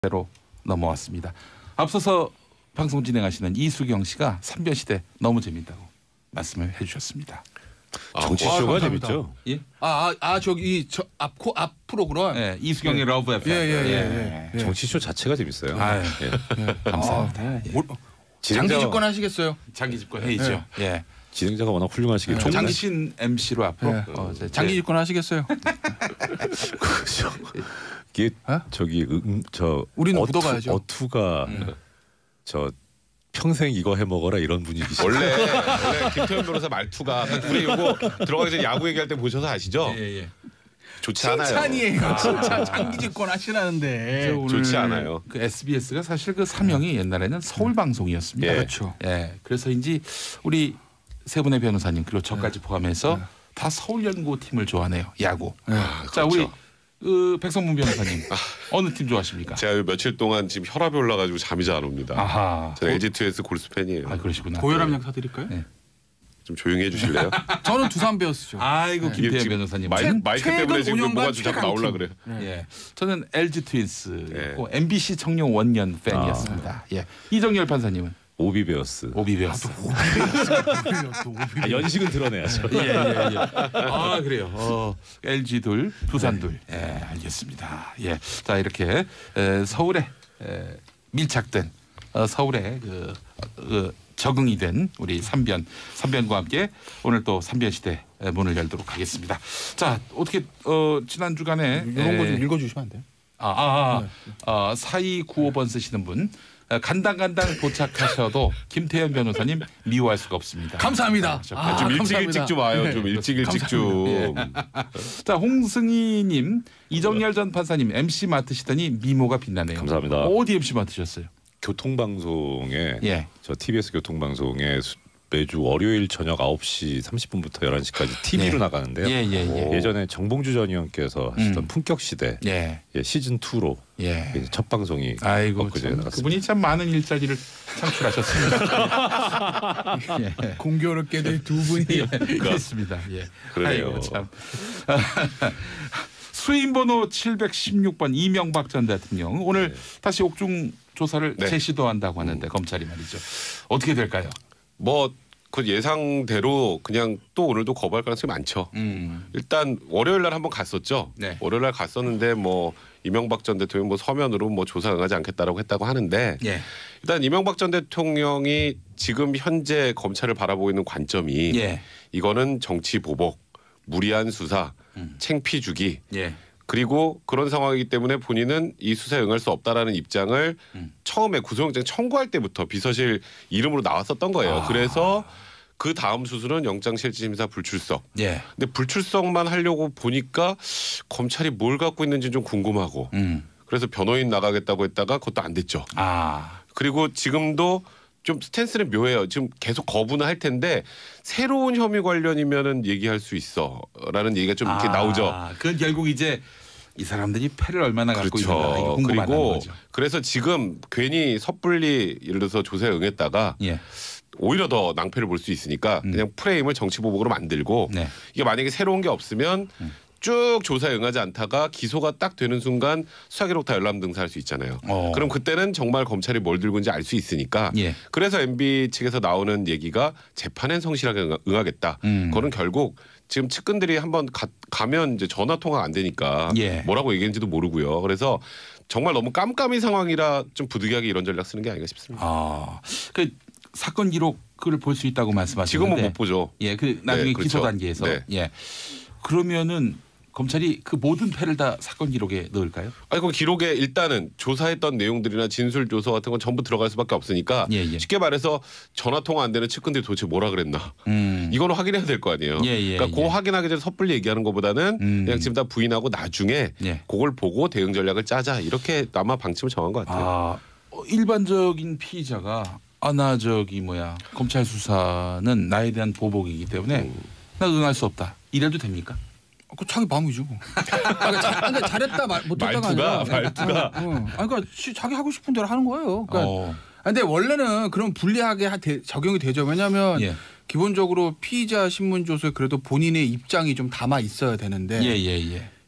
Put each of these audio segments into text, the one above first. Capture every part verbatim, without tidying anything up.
로 넘어왔습니다. 앞서서 방송 진행하시는 이수경 씨가 삼변시대 너무 재밌다고 말씀을 해주셨습니다. 정치쇼가 아, 재밌죠. 예? 아, 아, 아 저기 저앞 앞 프로그램. 네, 이수경의 예. 러브 에프엠. 예, 예, 예, 예, 예. 정치쇼 자체가 재밌어요. 아, 예. 예. 감사합니다. 아, 예. 뭐, 장기 집권 하시겠어요? 장기 집권 해야죠. 예. 예. 진행자가 워낙 훌륭하시기 때문에. 종신 엠씨로 앞으로 예. 어, 장기 집권 하시겠어요? 그렇죠. 이게 어? 저기 음, 저 우리는 어투, 묻어가야죠. 어투가 음. 저 평생 이거 해 먹어라 이런 분위기시죠. 원래 원래 김태현 변호사 말투가 우리 이거 들어가기 전에 야구 얘기할 때 보셔서 아시죠? 예, 예. 좋지 않아요. 칭찬이에요. 아. 칭찬 장기 집권 하시라는데. 좋지 않아요. 그 에스비에스가 사실 그 사명이 옛날에는 서울 방송이었습니다. 예. 그렇죠. 예. 그래서인지 우리 세 분의 변호사님 그리고 저까지 네. 포함해서 네. 다 서울연고 팀을 좋아하네요. 야구. 네. 아, 자, 그렇죠. 우리 그 백성문 변호사님 어느 팀 좋아하십니까? 제가 며칠 동안 지금 혈압이 올라가지고 잠이 잘 안 옵니다. 아하. 저는 엘지투에스 골수 팬이에요. 아 그러시구나. 고혈압약 사드릴까요? 네. 좀 조용히 해주실래요? 저는 두산 베어스죠. 아이고 네. 김태현 지금 변호사님. 마이, 최- 마이크 최근 때문에 지금 오 년간 뭐가 좀 자꾸 나올라 최강팀. 그래요. 네. 예, 저는 엘지 트윈스고 예. 엠비씨 청룡 원년 팬이었습니다. 예, 이정열 판사님은 오비 베어스. 오비 베어스. 아, 연식은 드러내야죠. 예, 예, 예. 아 그래요. 어, 엘지 둘, 두산 둘. 예, 알겠습니다. 예, 자 이렇게 에, 서울에 에, 밀착된 어, 서울에 그, 그 적응이 된 우리 삼변 삼변과 함께 오늘 또 삼변 시대 문을 열도록 하겠습니다. 자 어떻게 어, 지난 주간에 이런 거 좀 읽어주시면 안 돼요? 아, 아, 아, 아 사이구오 번 쓰시는 분 어, 간당간당 도착하셔도 김태현 변호사님 미워할 수가 없습니다. 감사합니다. 아, 아, 좀 일찍 감사합니다. 일찍 좀 와요. 네. 좀 일찍 일찍 좀. 자 홍승희님, 이정열 전 판사님 엠씨 맡으시더니 미모가 빛나네요. 감사합니다. 어디 엠씨 맡으셨어요? 교통방송에 예. 저 티비에스 교통방송에 수- 매주 월요일 저녁 아홉 시 삼십 분부터 열한 시까지 티비로 예. 나가는데요. 예, 예, 예. 예전에 정봉주 전 의원께서 하시던 음. 품격 시대 예, 예, 시즌 이로 예. 첫 방송이 아이고 엊그제 참, 나갔습니다. 그분이 참 많은 일자리를 창출하셨습니다. 예. 공교롭게도 두 분이 예, 그렇습니다. 예. 그러네요. 아이고, 참. 수임번호 칠백십육 번 이명박 전 대통령 오늘 네. 다시 옥중 조사를 네. 재시도한다고 하는데 검찰이 말이죠. 어떻게 될까요? 뭐 그 예상대로 그냥 또 오늘도 거부할 가능성이 많죠. 음. 일단 월요일 날 한번 갔었죠. 네. 월요일 날 갔었는데 뭐 이명박 전 대통령 뭐 서면으로 뭐 조사 응하지 않겠다라고 했다고 하는데 예. 일단 이명박 전 대통령이 지금 현재 검찰을 바라보고 있는 관점이 예. 이거는 정치 보복, 무리한 수사, 음. 챙피 주기 예. 그리고 그런 상황이기 때문에 본인은 이 수사에 응할 수 없다라는 입장을 음. 처음에 구속영장 청구할 때부터 비서실 이름으로 나왔었던 거예요. 아. 그래서 그 다음 수순은 영장실질심사 불출석. 예. 근데 불출석만 하려고 보니까 검찰이 뭘 갖고 있는지 좀 궁금하고 음. 그래서 변호인 나가겠다고 했다가 그것도 안 됐죠. 아. 그리고 지금도 좀 스탠스는 묘해요. 지금 계속 거부는 할 텐데 새로운 혐의 관련이면은 얘기할 수 있어라는 얘기가 좀 이렇게 아, 나오죠. 그건 결국 이제 이 사람들이 패를 얼마나 갖고 있는가 이게 그렇죠. 궁금하다는 그리고 거죠. 그래서 지금 괜히 섣불리 예를 들어서 조사에 응했다가 예. 오히려 더 낭패를 볼 수 있으니까 음. 그냥 프레임을 정치 보복으로 만들고 네. 이게 만약에 새로운 게 없으면 음. 쭉 조사에 응하지 않다가 기소가 딱 되는 순간 수사기록 다 열람 등사할 수 있잖아요. 어. 그럼 그때는 정말 검찰이 뭘 들고 있는지 알 수 있으니까 예. 그래서 엠비 측에서 나오는 얘기가 재판엔 성실하게 응하- 응하겠다. 음. 그거는 결국 지금 측근들이 한번 가, 가면 이제 전화 통화 안 되니까 예. 뭐라고 얘기했는지도 모르고요. 그래서 정말 너무 깜깜이 상황이라 좀 부득이하게 이런 전략 쓰는 게 아닌가 싶습니다. 아. 그 사건 기록을 볼 수 있다고 말씀하셨는데 지금은 못 보죠. 예, 그 나중에 네, 그렇죠. 기소 단계에서 네. 예. 그러면은 검찰이 그 모든 패를 다 사건 기록에 넣을까요? 아니 그 기록에 일단은 조사했던 내용들이나 진술 조서 같은 건 전부 들어갈 수밖에 없으니까 예, 예. 쉽게 말해서 전화 통화 안 되는 측근들이 도대체 뭐라 그랬나 음. 이거는 확인해야 될 거 아니에요. 예, 예, 그러니까 예. 그 확인하기 전에 섣불리 얘기하는 것보다는 음. 그냥 지금 다 부인하고 나중에 예. 그걸 보고 대응 전략을 짜자 이렇게 아마 방침을 정한 것 같아요. 아, 어, 일반적인 피의자가 아, 나 저기 뭐야 검찰 수사는 나에 대한 보복이기 때문에 음. 나 응할 수 없다. 이래도 됩니까? 그 자기 마음이죠. 아, 그러니까 자, 그러니까 잘했다 말, 못했다가 말투가, 아니라 말투가. 어, 어. 아, 그러니까 시- 자기 하고 싶은 대로 하는 거예요. 그러니까 어. 아, 근데 원래는 그런 불리하게 하- 대- 적용이 되죠. 왜냐하면 예. 기본적으로 피의자 신문 조서에 그래도 본인의 입장이 좀 담아 있어야 되는데 예, 예, 예.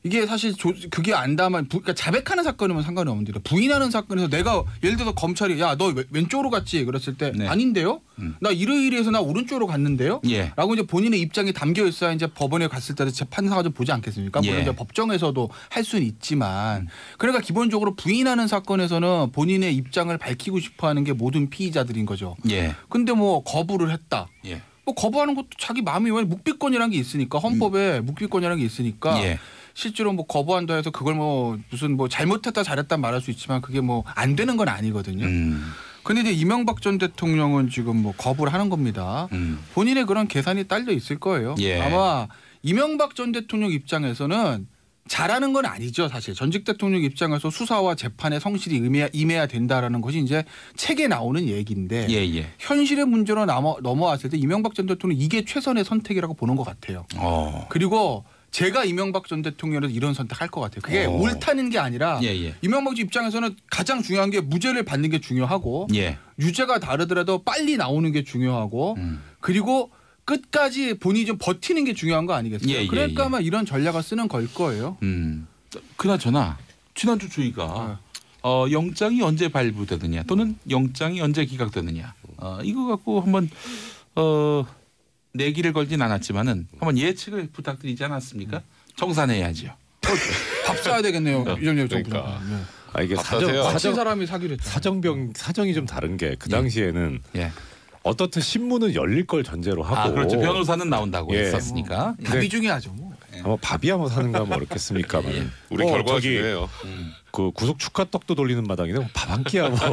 이게 사실 조, 그게 안 담아 그러니까 자백하는 사건이면 상관이 없는데 부인하는 사건에서 내가 예를 들어서 검찰이 야 너 왼쪽으로 갔지 그랬을 때 네. 아닌데요? 음. 나 이러이러해서 나 오른쪽으로 갔는데요? 예. 라고 이제 본인의 입장이 담겨 있어야 이제 법원에 갔을 때 재판사가 좀 보지 않겠습니까? 물론 예. 이제 법정에서도 할 수는 있지만 그러니까 기본적으로 부인하는 사건에서는 본인의 입장을 밝히고 싶어하는 게 모든 피의자들인 거죠. 예. 근데 뭐 거부를 했다. 예. 뭐 거부하는 것도 자기 마음이 왜 묵비권이라는 게 있으니까 헌법에 묵비권이라는 게 있으니까 예. 실제로 뭐 거부한다 해서 그걸 뭐 무슨 뭐 잘못했다 잘했다 말할 수 있지만 그게 뭐 안 되는 건 아니거든요. 음. 근데 이제 이명박 전 대통령은 지금 뭐 거부를 하는 겁니다. 음. 본인의 그런 계산이 딸려 있을 거예요. 예. 아마 이명박 전 대통령 입장에서는 잘하는 건 아니죠. 사실 전직 대통령 입장에서 수사와 재판에 성실히 임해야, 임해야 된다라는 것이 이제 책에 나오는 얘기인데 예, 예. 현실의 문제로 넘어, 넘어왔을 때 이명박 전 대통령 이게 최선의 선택이라고 보는 것 같아요. 어. 그리고 제가 이명박 전 대통령에서 이런 선택할 것 같아요. 그게 어. 옳다는 게 아니라 예, 예. 이명박 입장에서는 가장 중요한 게 무죄를 받는 게 중요하고 예. 유죄가 다르더라도 빨리 나오는 게 중요하고 음. 그리고 끝까지 본인이 좀 버티는 게 중요한 거 아니겠어요? 예, 예, 그러니까 예. 아마 이런 전략을 쓰는 걸 거예요. 음. 그나저나 지난주 저희가 어, 영장이 언제 발부되느냐 또는 영장이 언제 기각되느냐 어, 이거 갖고 한번 어, 내기를 걸진 않았지만은 한번 예측을 부탁드리지 않았습니까? 정산해야죠. 밥 사야 되겠네요. 이정렬 정부. 그러니까. 네. 아 이게 답답해요. 사정 다친 사정 사람이 사기로 했죠. 사정병 사정이 좀 다른 게 그 당시에는 예. 어떻든 신문은 열릴 걸 전제로 하고 아 그렇죠. 변호사는 나온다고 예. 했었으니까. 예. 답이 중요하죠. 뭐. 아마 밥이야 뭐 사는가 뭐 어렵겠습니까만 예. 우리 어, 결과가 저기 중요해요. 그 구속 축하 떡도 돌리는 마당인데 밥 한 끼야 뭐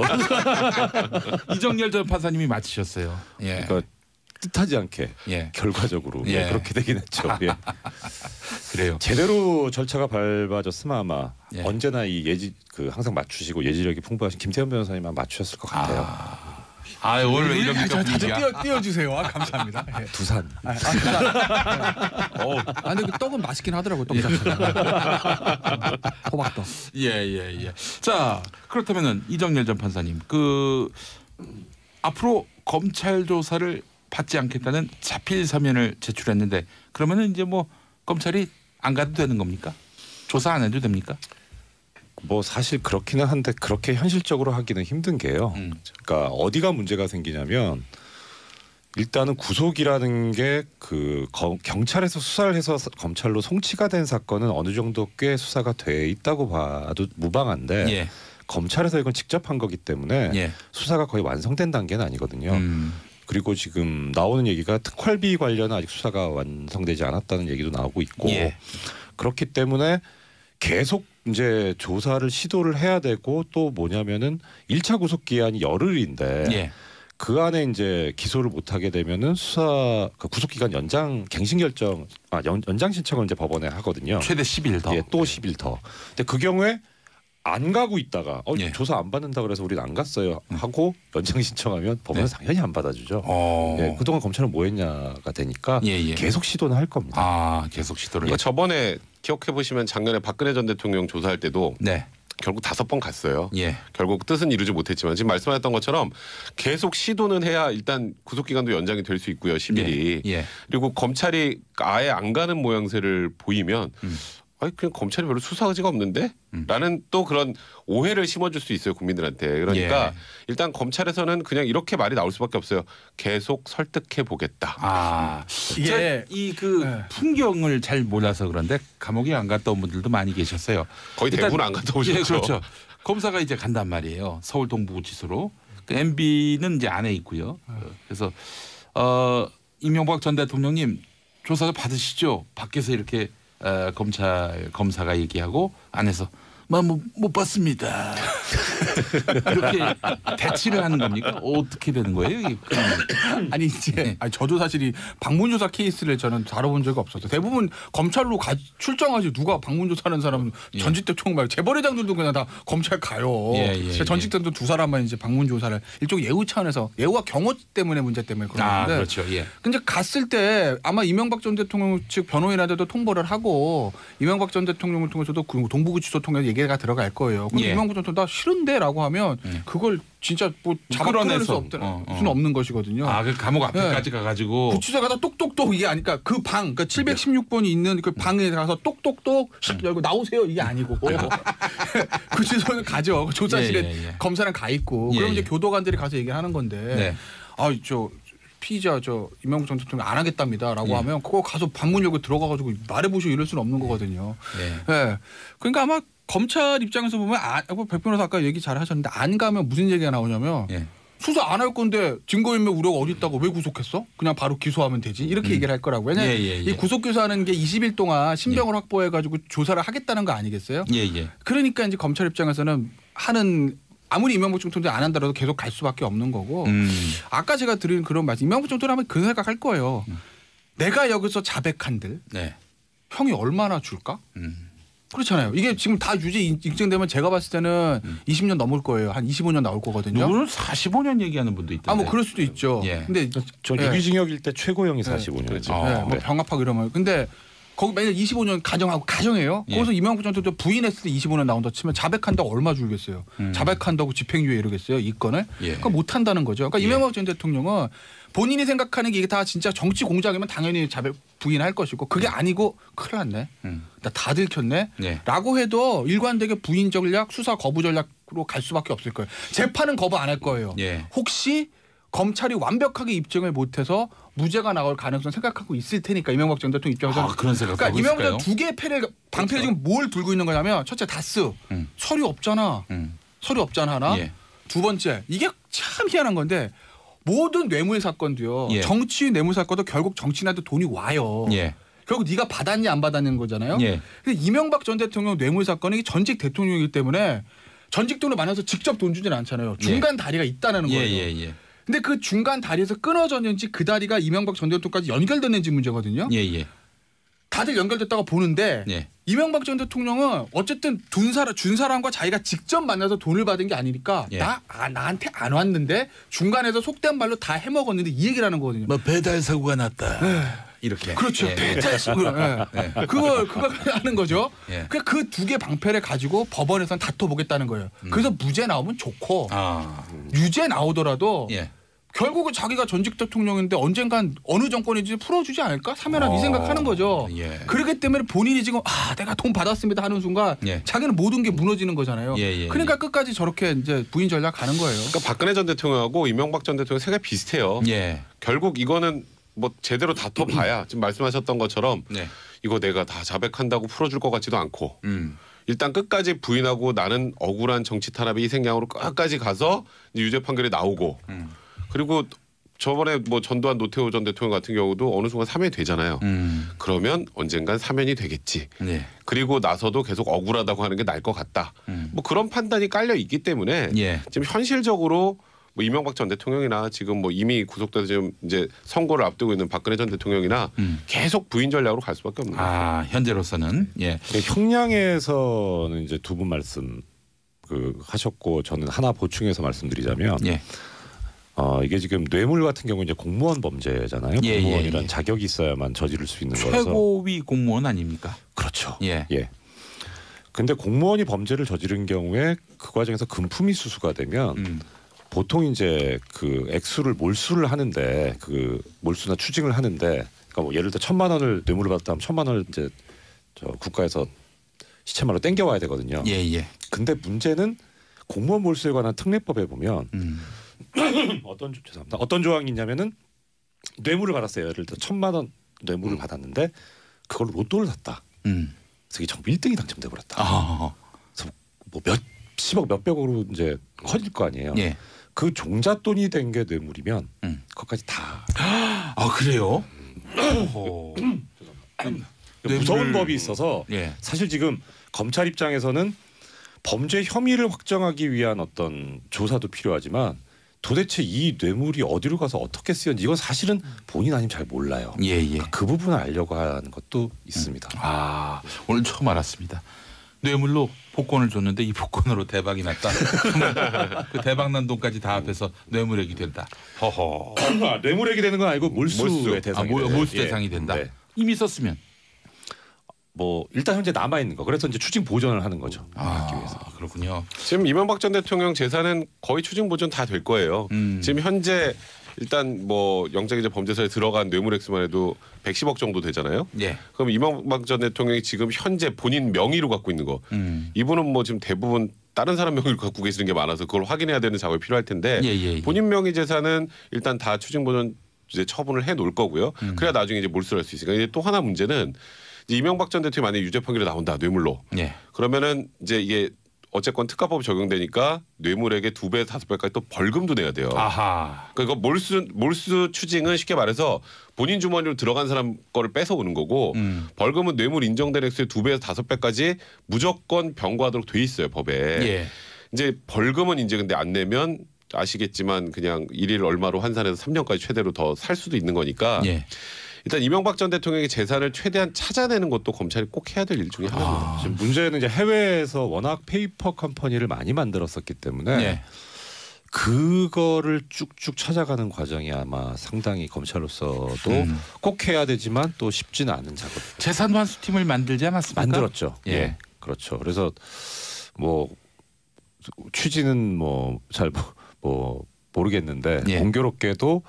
이정렬 전 판사님이 맞히셨어요. 예. 그러니까 뜻하지 않게 예. 결과적으로 예. 예, 그렇게 되긴 했죠. 예. 그래요. 제대로 절차가 밟아졌으면 아마 예. 언제나 이 예지 그 항상 맞추시고 예지력이 풍부하신 김태현 변호사님만 맞추셨을 것 같아요. 아 오늘 왜 이런 아, 저 다들 분위기야? 띄워 띄워주세요. 아, 감사합니다. 예. 두산. 아, 아, 아, 어. 아, 근데 그 떡은 맛있긴 하더라고요. 떡 자체가. 호박떡. 예예 예. 자 그렇다면은 이정렬 전 판사님 그 앞으로 검찰 조사를 받지 않겠다는 자필 서면을 제출했는데 그러면은 이제 뭐 검찰이 안 가도 되는 겁니까? 조사 안 해도 됩니까? 뭐 사실 그렇기는 한데 그렇게 현실적으로 하기는 힘든 게요. 음. 그러니까 어디가 문제가 생기냐면 일단은 구속이라는 게 그 경찰에서 수사를 해서 검찰로 송치가 된 사건은 어느 정도 꽤 수사가 돼 있다고 봐도 무방한데 예. 검찰에서 이건 직접 한 거기 때문에 예. 수사가 거의 완성된 단계는 아니거든요. 음. 그리고 지금 나오는 얘기가 특활비 관련은 아직 수사가 완성되지 않았다는 얘기도 나오고 있고 예. 그렇기 때문에 계속 이제 조사를 시도를 해야 되고 또 뭐냐면은 일 차 구속 기한이 열흘인데 예. 그 안에 이제 기소를 못 하게 되면은 수사 그 구속 기간 연장 갱신 결정 아 연, 연장 신청을 이제 법원에 하거든요. 최대 십 일 더. 예, 또 십 일 더. 근데 그 경우에 안 가고 있다가 어, 예. 조사 안 받는다 그래서 우리는 안 갔어요 하고 연장 신청하면 법원은 네. 당연히 안 받아주죠. 어. 예, 그동안 검찰은 뭐 했냐가 되니까 예, 예. 계속 시도는 할 겁니다. 아 계속 시도를. 이거 해. 저번에 기억해 보시면 작년에 박근혜 전 대통령 조사할 때도 네. 결국 다섯 번 갔어요. 예. 결국 뜻은 이루지 못했지만 지금 말씀하셨던 것처럼 계속 시도는 해야 일단 구속 기간도 연장이 될 수 있고요. 십 일이. 예. 예. 그리고 검찰이 아예 안 가는 모양새를 보이면 음. 아니 그냥 검찰이 별로 수사 의지가 없는데? 음. 라는 또 그런 오해를 심어줄 수 있어요 국민들한테. 그러니까 예. 일단 검찰에서는 그냥 이렇게 말이 나올 수밖에 없어요. 계속 설득해 보겠다. 아 이게 이 그 네. 풍경을 잘 몰라서 그런데 감옥에 안 갔다 온 분들도 많이 계셨어요. 거의 일단- 대부분 안 갔다 오셨죠. 예, 그렇죠. 검사가 이제 간단 말이에요. 서울 동부구치소로. 그 엠비는 이제 안에 있고요. 어, 그래서 어, 이명박 전 대통령님 조사 받으시죠. 밖에서 이렇게 어, 검찰 검사가 얘기하고 안에서 못, 못 봤습니다. 이렇게 대치를 하는 겁니까? 어떻게 되는 거예요? 이게? 아니 이제 네. 아니, 저도 사실 이 방문조사 케이스를 저는 다뤄본 적이 없어서 대부분 검찰로 가, 출정하지 누가 방문조사하는 사람은 예. 전직 대통령 말고 재벌회장들도 그냥 다 검찰 가요. 예, 예, 근데 전직 예. 대통령 두 사람만 이제 방문조사를 일종 예우 차원에서 예우와 경호 때문에 문제 때문에 그런 아 건데. 그렇죠. 예. 근데 갔을 때 아마 이명박 전 대통령 측 변호인한테도 통보를 하고 이명박 전 대통령을 통해서도 그 동부구치소 통해서 얘기를 얘기가 들어갈 거예요. 근데 예. 이명박 전 대통령 나 싫은데라고 하면 예. 그걸 진짜 뭐 잡아 끌어낼 수 없다. 어, 어. 수는 없는 것이거든요. 아, 그 감옥 앞에까지 가가지고 구치소에 가서 똑똑똑 이게 아니까 그 방, 그러니까 칠백십육 번이 있는 그 방에 가서 똑똑똑 씩 열고 나오세요 이게 아니고 구치소에 가죠. 조사실에 예, 예, 예. 검사는 가 있고 예, 그럼 이제 예. 교도관들이 가서 얘기를 하는 건데 네. 아 저 피의자 저 이명박 전 대통령 안 하겠답니다라고 예. 하면 그거 가서 방문 열고 들어가가지고 말해보시고 이럴 수는 없는 거거든요. 네. 예. 그러니까 아마 검찰 입장에서 보면 아, 백 변호사 아까 얘기 잘 하셨는데 안 가면 무슨 얘기가 나오냐면 예. 수사 안 할 건데 증거인멸 우려가 어디 있다고 왜 구속했어? 그냥 바로 기소하면 되지. 이렇게 음. 얘기를 할 거라고. 왜냐하면 예, 예, 예. 이 구속 기소하는 게 이십 일 동안 신병을 확보해가지고 조사를 하겠다는 거 아니겠어요? 예, 예. 그러니까 이제 검찰 입장에서는 하는 아무리 이명박 전 대통령이 안 한다라도 계속 갈 수밖에 없는 거고. 음. 아까 제가 드린 그런 말씀. 이명박 전 대통령 하면 그 생각할 거예요. 음. 내가 여기서 자백한들 네. 형이 얼마나 줄까? 음. 그렇잖아요. 이게 지금 다 유죄 인증되면 제가 봤을 때는 음. 이십 년 넘을 거예요. 한 이십오 년 나올 거거든요. 누구는 사십오 년 얘기하는 분도 있던데. 아 뭐 그럴 수도 있죠. 예. 근데 저 예. 유기징역일 때 최고형이 네. 사십오 년. 그렇죠. 아, 네, 뭐 네. 병합하고 이러면 근데 거기 만약 이십오 년 가정하고 가정해요. 예. 거기서 이명박 전 대통령 부인했을 때 이십오 년 나온다 치면 자백한다고 얼마 줄겠어요. 음. 자백한다고 집행유예 이러겠어요. 이 건을. 예. 그러니까 못 한다는 거죠. 그러니까 예. 이명박 전 대통령은 본인이 생각하는 게 이게 다 진짜 정치 공작이면 당연히 자백 부인할 것이고 그게 아니고 큰일 났네. 음. 나 다 들켰네. 예. 라고 해도 일관되게 부인 전략, 수사 거부 전략으로 갈 수밖에 없을 거예요. 재판은 거부 안 할 거예요. 예. 혹시 검찰이 완벽하게 입증을 못해서 무죄가 나올 가능성 생각하고 있을 테니까 이명박 전 대통령 입장에서 아, 그런 생각 그러니까 하고 이명박 있을까요? 두 개의 패를 방패를 지금 뭘 들고 있는 거냐면 첫째 다스 음. 서류 없잖아. 음. 서류 없잖아 하나. 예. 두 번째 이게 참 희한한 건데 모든 뇌물 사건도요. 예. 정치 뇌물 사건도 결국 정치인한테 돈이 와요. 예. 결국 네가 받았니 안 받았는 거잖아요. 예. 근데 이명박 전 대통령 뇌물 사건이 전직 대통령이기 때문에 전직 돈을 많아서 직접 돈 주지는 않잖아요. 중간 다리가 있다는 예, 거예요. 예, 예. 근데 그 중간 다리에서 끊어졌는지 그 다리가 이명박 전 대통령까지 연결됐는지 문제거든요. 예, 예. 다들 연결됐다고 보는데 예. 이명박 전 대통령은 어쨌든 둔 사람, 준 사람과 자기가 직접 만나서 돈을 받은 게 아니니까 예. 나 아, 나한테 안 왔는데 중간에서 속된 말로 다 해먹었는데 이 얘기를 하는 거거든요. 뭐 배달 사고가 났다. 이렇게. 그렇죠. 예. 배탈수로 예. 예. 그걸 그걸 하는 거죠. 예. 그 두 개 방패를 가지고 법원에서는 다퉈보겠다는 거예요. 그래서 무죄 나오면 좋고 아. 유죄 나오더라도 예. 결국은 자기가 전직 대통령인데 언젠간 어느 정권인지 풀어주지 않을까? 사면함 이 생각하는 거죠. 예. 그렇기 때문에 본인이 지금 아 내가 돈 받았습니다 하는 순간 예. 자기는 모든 게 무너지는 거잖아요. 예, 예, 그러니까 예. 끝까지 저렇게 이제 부인 전략 가는 거예요. 그러니까 박근혜 전 대통령하고 이명박 전 대통령 세가 비슷해요. 예. 결국 이거는 뭐 제대로 다퉈봐야 지금 말씀하셨던 것처럼 네. 이거 내가 다 자백한다고 풀어줄 것 같지도 않고 음. 일단 끝까지 부인하고 나는 억울한 정치 탄압의 희생양으로 끝까지 가서 이제 유죄 판결이 나오고 음. 그리고 저번에 뭐 전두환 노태우 전 대통령 같은 경우도 어느 순간 사면이 되잖아요. 음. 그러면 언젠간 사면이 되겠지. 예. 그리고 나서도 계속 억울하다고 하는 게 나을 것 같다. 음. 뭐 그런 판단이 깔려 있기 때문에 예. 지금 현실적으로 뭐 이명박 전 대통령이나 지금 뭐 이미 구속돼서 지금 이제 선고를 앞두고 있는 박근혜 전 대통령이나 음. 계속 부인 전략으로 갈 수밖에 없는 거죠. 아, 현재로서는 예. 형량에서는 이제 두 분 말씀 그 하셨고 저는 하나 보충해서 말씀드리자면 예. 어 이게 지금 뇌물 같은 경우 이제 공무원 범죄잖아요. 예, 공무원이란 예, 예. 자격이 있어야만 저지를 수 있는 거라서 최고위 공무원 아닙니까? 그렇죠. 예. 예. 근데 공무원이 범죄를 저지른 경우에 그 과정에서 금품이 수수가 되면 음. 보통 이제 그 액수를 몰수를 하는데 그 몰수나 추징을 하는데 그러니까 뭐 예를 들어 천만 원을 뇌물을 받았다면 천만 원을 이제 저 국가에서 시체말로 땡겨와야 되거든요. 예, 예. 근데 문제는 공무원 몰수에 관한 특례법에 보면 음. 어떤 조- 죄송합니다. 어떤 조항이 있냐면은 뇌물을 받았어요. 예를 들어 천만 원 뇌물을 받았는데 그걸로 로또를 샀다. 음. 그래서 이게 전부 일 등이 당첨돼 버렸다. 아. 뭐 몇십억 몇백억으로 이제 커질 거 아니에요. 예. 그 종잣돈이 된 게 뇌물이면 음. 그것까지 다 아, 그래요? 오호. 무서운 뇌물을- 법이 있어서 예. 사실 지금 검찰 입장에서는 범죄 혐의를 확정하기 위한 어떤 조사도 필요하지만 도대체 이 뇌물이 어디로 가서 어떻게 쓰였는지 이건 사실은 본인 아니면 잘 몰라요. 예, 예. 그 부분을 알려고 하는 것도 있습니다. 아, 오늘 처음 알았습니다. 뇌물로 복권을 줬는데 이 복권으로 대박이 났다. 그 대박 난 돈까지 다 합해서 뇌물액이 된다. 허허. 아, 뇌물액이 되는 건 아니고 몰수의 몰수. 아, 대상이 몰- 돼요. 몰수 예. 대상이 된다. 네. 이미 썼으면. 뭐 일단 현재 남아 있는 거. 그래서 이제 추징 보전을 하는 거죠. 막기 위해서. 아, 그렇군요. 지금 이명박 전 대통령 재산은 거의 추징 보전 다 될 거예요. 음. 지금 현재 일단 뭐 영장이자 범죄사에 들어간 뇌물액수만 해도 백십억 정도 되잖아요. 예. 그럼 이명박 전 대통령이 지금 현재 본인 명의로 갖고 있는 거, 음. 이분은 뭐 지금 대부분 다른 사람 명의로 갖고 계시는 게 많아서 그걸 확인해야 되는 작업이 필요할 텐데 예, 예, 예. 본인 명의 재산은 일단 다 추징 보전 이제 처분을 해 놓을 거고요. 음. 그래야 나중에 이제 몰수를 할 수 있으니까. 이제 또 하나 문제는 이제 이명박 전 대통령이 만약에 유죄 판결이 나온다 뇌물로. 예. 그러면은 이제 이게 어쨌건 특가법 적용되니까 뇌물액의 두 배, 다섯 배까지 또 벌금도 내야 돼요. 아하. 그러니까 이거 몰수 몰수 추징은 쉽게 말해서 본인 주머니로 들어간 사람 거를 뺏어 오는 거고 음. 벌금은 뇌물 인정된 액수의 두 배에서 다섯 배까지 무조건 병과하도록 돼 있어요 법에. 예. 이제 벌금은 이제 근데 안 내면 아시겠지만 그냥 일일 얼마로 환산해서 삼 년까지 최대로 더 살 수도 있는 거니까. 예. 일단 이명박 전 대통령의 재산을 최대한 찾아내는 것도 검찰이 꼭 해야 될 일 중에 하나입니다. 아. 지금 문제는 이제 해외에서 워낙 페이퍼 컴퍼니를 많이 만들었었기 때문에 예. 그거를 쭉쭉 찾아가는 과정이 아마 상당히 검찰로서도 음. 꼭 해야 되지만 또 쉽지는 않은 작업. 재산 환수팀을 만들지 않았습니까? 만들었죠. 예. 예. 그렇죠. 그래서 뭐 취지는 뭐 잘 뭐 모르겠는데 예. 공교롭게도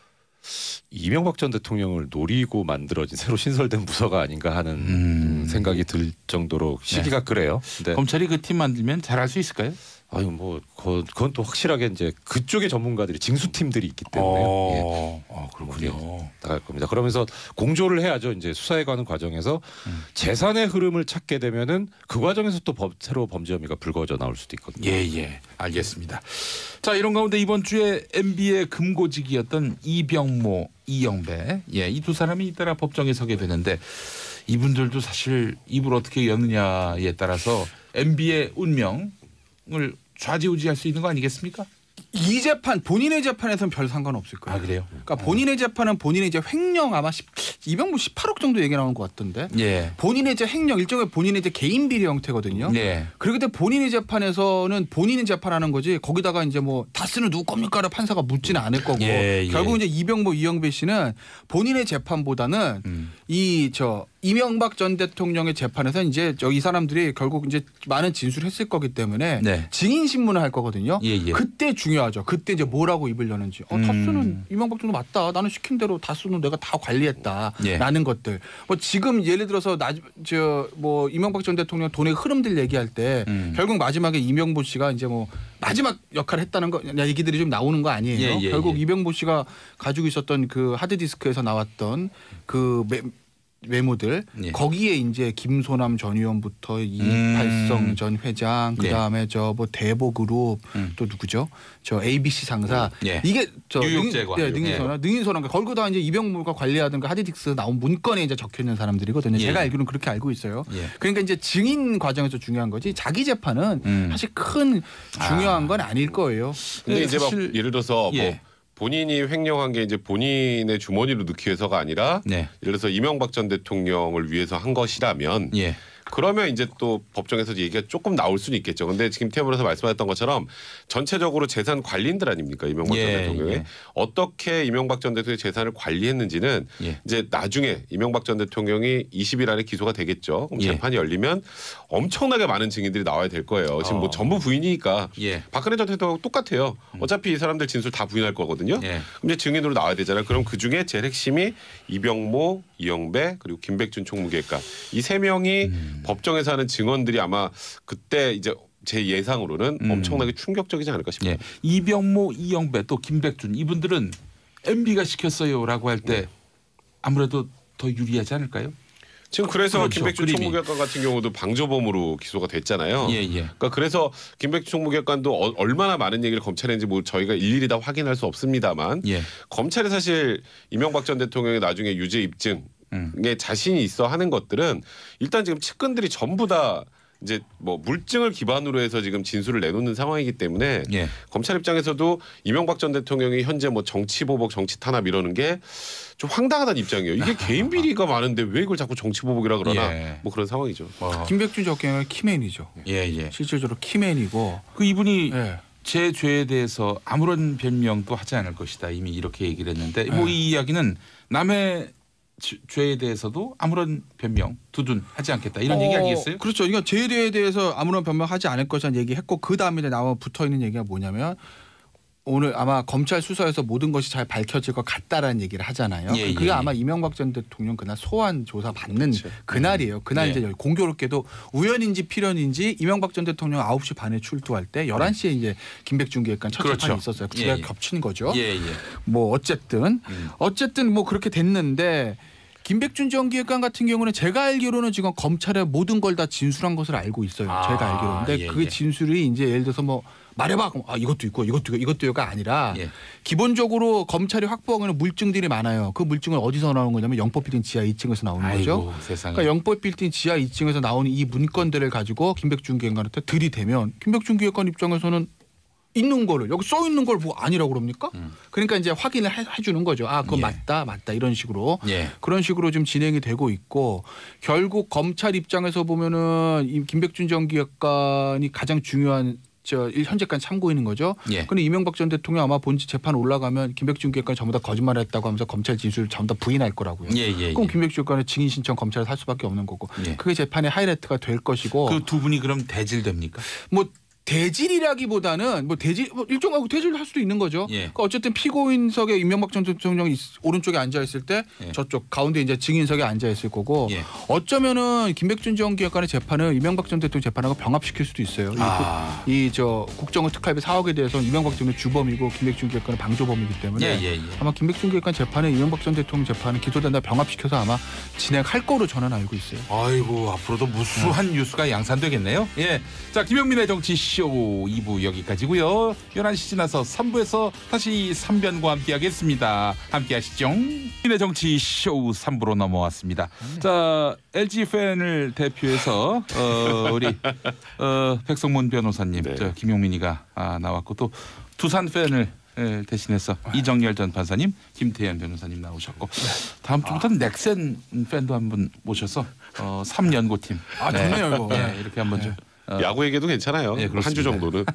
이명박 전 대통령을 노리고 만들어진 새로 신설된 부서가 아닌가 하는 음. 생각이 들 정도로 시기가 네. 그래요. 근데 검찰이 그 팀 만들면 잘할 수 있을까요? 아유 뭐 그건, 그건 또 확실하게 이제 그쪽의 전문가들이 징수팀들이 있기 때문에요. 예. 어, 어, 그렇군요. 나갈 겁니다. 그러면서 공조를 해야죠. 이제 수사에 가는 과정에서 음. 재산의 흐름을 찾게 되면은 그 과정에서 또 법, 새로 범죄 혐의가 불거져 나올 수도 있거든요. 예, 예. 알겠습니다. 자, 이런 가운데 이번 주에 엠비의 금고직이었던 이병모, 이영배. 예, 이 두 사람이 잇따라 법정에 서게 되는데 이분들도 사실 입을 어떻게 여느냐에 따라서 엠비의 운명을 좌지우지할 수 있는 거 아니겠습니까? 이 재판 본인의 재판에서는 별 상관없을 거예요. 아, 그래요? 그러니까 본인의 재판은 본인의 이제 횡령 아마 십, 이병무 십팔억 정도 얘기 나오는 것 같던데. 예. 본인의 이제 횡령 일종의 본인의 이제 개인 비리 형태거든요. 네. 그렇기 때문에 본인의 재판에서는 본인이 재판하는 거지 거기다가 이제 뭐 다스는 누구 겁니까를 판사가 묻지는 않을 거고 예, 예. 결국 이제 이병모 이영배 씨는 본인의 재판보다는 음. 이 저 이명박 전 대통령의 재판에서 이제 저 이 사람들이 결국 이제 많은 진술을 했을 거기 때문에 네. 증인 신문을 할 거거든요. 예, 예. 그때 중요하죠. 그때 이제 뭐라고 입을 여는지. 어, 음. 다스는 이명박 정도 맞다. 나는 시킨 대로 다스는 내가 다 관리했다. 예. 라는 것들. 뭐 지금 예를 들어서 나저뭐 이명박 전 대통령 돈의 흐름들 얘기할 때 음. 결국 마지막에 이명보 씨가 이제 뭐 마지막 역할을 했다는 거 얘기들이 좀 나오는 거 아니에요. 예, 예, 결국 예. 이병보 씨가 가지고 있었던 그 하드디스크에서 나왔던 그 매, 메모들 예. 거기에 이제 김소남 전 의원부터 이팔성 음. 전 회장 그다음에 저 뭐 대보그룹 음. 또 누구죠? 저 에이비씨 상사 예. 이게 저 뉴욕 능- 제과. 예, 능인선언 능인선언 걸고 다 이제 이병무가 관리하던 그 하드디스크 나온 문건에 이제 적혀 있는 사람들이거든요. 예. 제가 알기로는 그렇게 알고 있어요. 예. 그러니까 이제 증인 과정에서 중요한 거지 자기 재판은 음. 사실 큰 중요한 아. 건 아닐 거예요. 근데 네, 이제 막 사실- 예를 들어서 예. 뭐 본인이 횡령한 게 이제 본인의 주머니로 넣기 위해서가 아니라 네. 예를 들어서 이명박 전 대통령을 위해서 한 것이라면 예. 그러면 이제 또 법정에서 얘기가 조금 나올 수는 있겠죠. 근데 지금 태블에서 말씀하셨던 것처럼 전체적으로 재산 관리인들 아닙니까? 이명박 예, 전 대통령이 예. 어떻게 이명박 전 대통령의 재산을 관리했는지는 예. 이제 나중에 이명박 전 대통령이 이십 일 안에 기소가 되겠죠. 그럼 예. 재판이 열리면 엄청나게 많은 증인들이 나와야 될 거예요. 지금 뭐 어. 전부 부인이니까 예. 박근혜 전 대통령 똑같아요. 어차피 이 사람들 진술 다 부인할 거거든요. 예. 그럼 이제 증인으로 나와야 되잖아요. 그럼 그 중에 제일 핵심이 이병모, 이영배 그리고 김백준 총무계획관 이 세 명이 음. 법정에서 하는 증언들이 아마 그때 이제 제 예상으로는 음. 엄청나게 충격적이지 않을까 싶어요. 예. 이병모, 이영배 또 김백준 이분들은 엠비가 시켰어요라고 할 때 아무래도 더 유리하지 않을까요? 지금 그래서 그렇죠. 김백준 그림이. 총무계획관 같은 경우도 방조범으로 기소가 됐잖아요. 예, 예. 그러니까 그래서 김백준 총무계획관도 어, 얼마나 많은 얘기를 검찰에 했는지 뭐 저희가 일일이 다 확인할 수 없습니다만 예. 검찰이 사실 이명박 전 대통령이 나중에 유죄 입증에 음. 자신이 있어 하는 것들은 일단 지금 측근들이 전부 다 이제 뭐 물증을 기반으로 해서 지금 진술을 내놓는 상황이기 때문에 예. 검찰 입장에서도 이명박 전 대통령이 현재 뭐 정치 보복, 정치 탄압 이러는 게 좀 황당하다는 입장이에요. 이게 개인 비리가 많은데 왜 이걸 자꾸 정치 보복이라 그러나 예. 뭐 그런 상황이죠. 어. 김백준 저 경우는 키맨이죠. 예, 예. 실질적으로 키맨이고. 그 이분이 예. 제 죄에 대해서 아무런 변명도 하지 않을 것이다. 이미 이렇게 얘기를 했는데 네. 뭐 이 이야기는 남의 주- 죄에 대해서도 아무런 변명, 두둔하지 않겠다 이런 어, 얘기 아니겠어요? 그렇죠. 그러니까 죄에 대해서 아무런 변명하지 않을 것이라는 얘기했고 그 다음에 나와 붙어 있는 얘기가 뭐냐면 오늘 아마 검찰 수사에서 모든 것이 잘 밝혀질 것 같다라는 얘기를 하잖아요. 예, 그게 예, 아마 예. 이명박 전 대통령 그날 소환 조사 받는 그날이에요. 그날 예. 이제 공교롭게도 우연인지 필연인지 이명박 전 대통령 아홉 시 반에 출두할 때 열한 시에 이제 김백준 기획관 첫 그렇죠. 재판이 있었어요. 두 예, 개가 예. 겹친 거죠. 예, 예. 뭐 어쨌든 음. 어쨌든 뭐 그렇게 됐는데 김백준 전 기획관 같은 경우는 제가 알기로는 지금 검찰에 모든 걸 다 진술한 것을 알고 있어요. 아, 제가 알기로. 근데 예, 그 예. 진술이 이제 예를 들어서 뭐 말해봐. 그럼 아 이것도 있고 이것도 있고 이것도 이거가 아니라 예. 기본적으로 검찰이 확보하고 있는 물증들이 많아요. 그 물증은 어디서 나오는 거냐면 영법 빌딩 지하 이 층에서 나오는 거죠. 아이고 세상에. 그러니까 영법 빌딩 지하 이 층에서 나오는 이 문건들을 가지고 김백준 기획관한테 들이대면 김백준 기획관 입장에서는 있는 거를 여기 써 있는 걸 보고 아니라고 그럽니까? 음. 그러니까 이제 확인을 해, 해주는 거죠. 아 그건 예. 맞다 맞다 이런 식으로 예. 그런 식으로 좀 진행이 되고 있고 결국 검찰 입장에서 보면은 이 김백준 전 기획관이 가장 중요한 저 현재까지 참고인인 거죠. 예. 근데 이명박 전 대통령 아마 본지 재판 올라가면 김백준 기획관 전부 다 거짓말했다고 하면서 검찰 진술을 전부 다 부인할 거라고요. 예, 예, 그럼 예. 김백준 기획관은 증인 신청 검찰에 할 수밖에 없는 거고 예. 그게 재판의 하이라이트가 될 것이고 그 두 분이 그럼 대질됩니까? 뭐 대질이라기보다는 뭐 대질 뭐 일종하고 대질을 할 수도 있는 거죠. 예. 그러니까 어쨌든 피고인석에 이명박 전 대통령이 있- 오른쪽에 앉아 있을 때 예. 저쪽 가운데 이제 증인석에 앉아 있을 거고 예. 어쩌면은 김백준 전 기획관의 재판을 이명박 전 대통령 재판하고 병합시킬 수도 있어요. 아. 이 저 국정원 특활비 사억에 대해서 이명박 대통령 주범이고 김백준 기획관은 방조범이기 때문에 예, 예, 예. 아마 김백준 기획관 재판에 이명박 전 대통령 재판은 기소된다 병합시켜서 아마 진행할 거로 저는 알고 있어요. 아이고 앞으로도 무수한 뉴스가 양산되겠네요. 예, 자 김영민의 정치쇼 이 부 여기까지고요. 열한 시 지나서 삼 부에서 다시 삼변과 함께하겠습니다. 함께하시죠. 김영민의 정치쇼 삼 부로 넘어왔습니다. 자 엘지 팬을 대표해서 어, 우리 어, 백성문 변호사님, 네. 저 김용민이가 아, 나왔고 또 두산 팬을 예, 대신해서 이정열 전 판사님, 김태현 변호사님 나오셨고 다음 주부터는 넥센 팬도 한분 모셔서 어, 삼 연고팀 아, 좋네요, 이거. 예, 이렇게 한번 좀 어, 야구 얘기도 괜찮아요. 네, 한 주 그렇습니다. 정도는.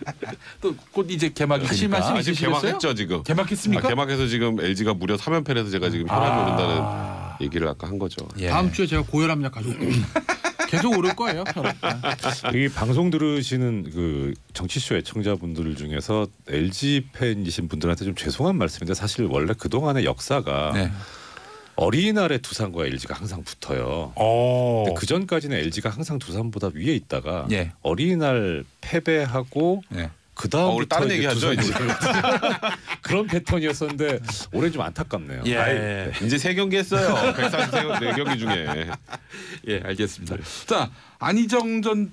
또 곧 이제 개막이 하실 되니까 말씀 아, 지금 있으시겠어요? 개막했죠 지금. 개막했습니까? 아, 개막해서 지금 엘지가 무려 삼 연패해서 제가 지금 혈압이 오른다는 얘기를 아까 한 거죠. 예. 다음 주에 제가 고혈압약 가져올게요. 계속 오를 거예요. 혈압. 이 방송 들으시는 그 정치쇼 애청자분들 중에서 엘지 팬이신 분들한테 좀 죄송한 말씀인데 사실 원래 그 동안의 역사가 네. 어린이날에 두산과 엘지가 항상 붙어요. 오. 근데 그 전까지는 엘지가 항상 두산보다 위에 있다가 예. 어린이날 패배하고 네. 그 어, 우리 다음부터 다른 얘기 하죠, 이제. 그런 패턴이었었는데 올해 좀 안타깝네요. 예. 아이, 이제 세 경기 했어요. 백사십사 경기 중에. 예, 알겠습니다. 자, 안희정 전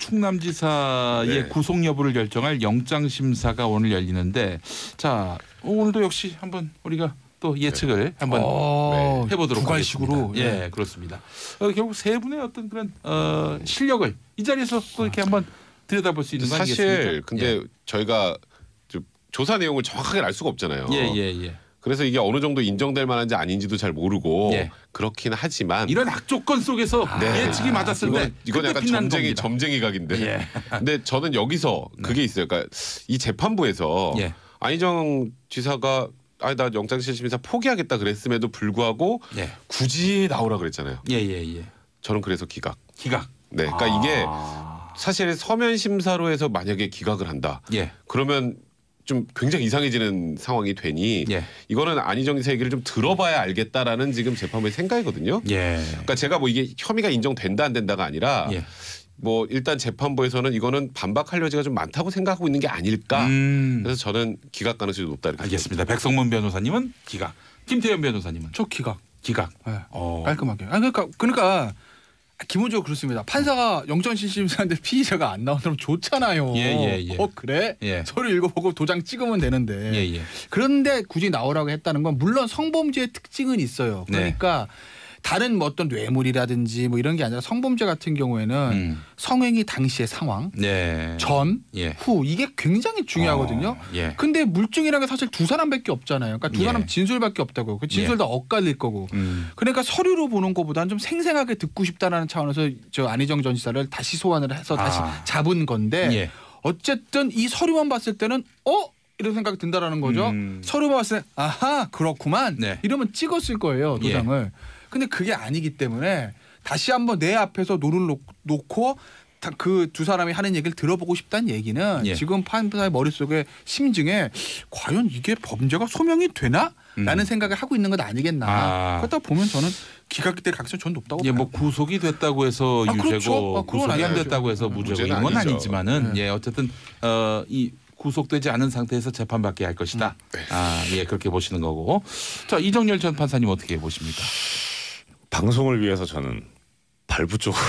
충남지사의 네. 구속 여부를 결정할 영장 심사가 오늘 열리는데, 자 오늘도 역시 한번 우리가 또 예측을 한번 어, 해보도록 두괄식으로. 하겠습니다. 예, 그렇습니다. 어, 결국 세 분의 어떤 그런 어, 실력을 이 자리에서 또 이렇게 한번 들여다볼 수 있는 거 아니겠습니까? 사실 근데 저희가 좀 조사 내용을 정확하게 알 수가 없잖아요. 예, 예, 예. 그래서 이게 어느 정도 인정될 만한지 아닌지도 잘 모르고 예. 그렇긴 하지만 이런 악조건 속에서 네. 예측이 맞았을 때 이건 그때 약간 빛난 점쟁이 겁니다. 점쟁이 각인데. 예. 근데 저는 여기서 그게 있어요. 그러니까 이 재판부에서 예. 안희정 지사가 아니 나 영장실심사 포기하겠다 그랬음에도 불구하고 예, 굳이 나오라 그랬잖아요. 예, 예, 예. 저는 그래서 기각. 기각. 네, 그러니까 이게 아. 사실 서면 심사로 해서 만약에 기각을 한다. 예, 그러면 좀 굉장히 이상해지는 상황이 되니 예, 이거는 안희정 지사 얘기를 좀 들어봐야 알겠다라는 지금 재판부의 생각이거든요. 예. 그러니까 제가 뭐 이게 혐의가 인정된다 안 된다가 아니라 예. 뭐 일단 재판부에서는 이거는 반박할 여지가 좀 많다고 생각하고 있는 게 아닐까. 음. 그래서 저는 기각 가능성이 높다 이렇게 알겠습니다. 백성문 변호사님은 기각, 김태현 변호사님은 저 기각. 기각. 네. 어. 깔끔하게. 아 그러니까 그러니까 기본적으로 그렇습니다. 판사가 영장실심사인데 피의자가 안 나오면 좋잖아요. 예, 예, 예. 어 그래? 예. 서류 읽어보고 도장 찍으면 되는데. 예, 예. 그런데 굳이 나오라고 했다는 건 물론 성범죄의 특징은 있어요. 네. 그러니까 다른 뭐 어떤 뇌물이라든지 뭐 이런 게 아니라 성범죄 같은 경우에는 음. 성행위 당시의 상황, 네. 전, 예. 후 이게 굉장히 중요하거든요. 어, 예. 근데 물증이라는 게 사실 두 사람밖에 없잖아요. 그러니까 두 예. 사람 진술밖에 없다고. 그 진술 예. 다 엇갈릴 거고. 음. 그러니까 서류로 보는 것보다는 좀 생생하게 듣고 싶다라는 차원에서 저 안희정 전 지사를 다시 소환을 해서 다시 아. 잡은 건데 예. 어쨌든 이 서류만 봤을 때는 어 이런 생각이 든다라는 거죠. 음. 서류만 봤을 때 아하 그렇구만 네. 이러면 찍었을 거예요 도장을. 근데 그게 아니기 때문에 다시 한번 내 앞에서 노를 놓, 놓고 그 두 사람이 하는 얘기를 들어보고 싶다는 얘기는 예. 지금 판사의 머릿속에 심증에 과연 이게 범죄가 소명이 되나? 음. 라는 생각을 하고 있는 것 아니겠나. 아. 그러다 보면 저는 기각될 가능성이 전 높다고 예, 봐요. 뭐 구속이 됐다고 해서 아, 유죄고 그렇죠. 아, 그건 구속이 안 아니죠. 됐다고 해서 무죄고 무죄는 이건 아니죠. 아니지만은 네. 예, 어쨌든 어, 이 구속되지 않은 상태에서 재판받게 할 것이다. 아, 예, 그렇게 보시는 거고. 자, 이정열 전 판사님 어떻게 보십니까? 방송을 위해서 저는 발부 쪽으로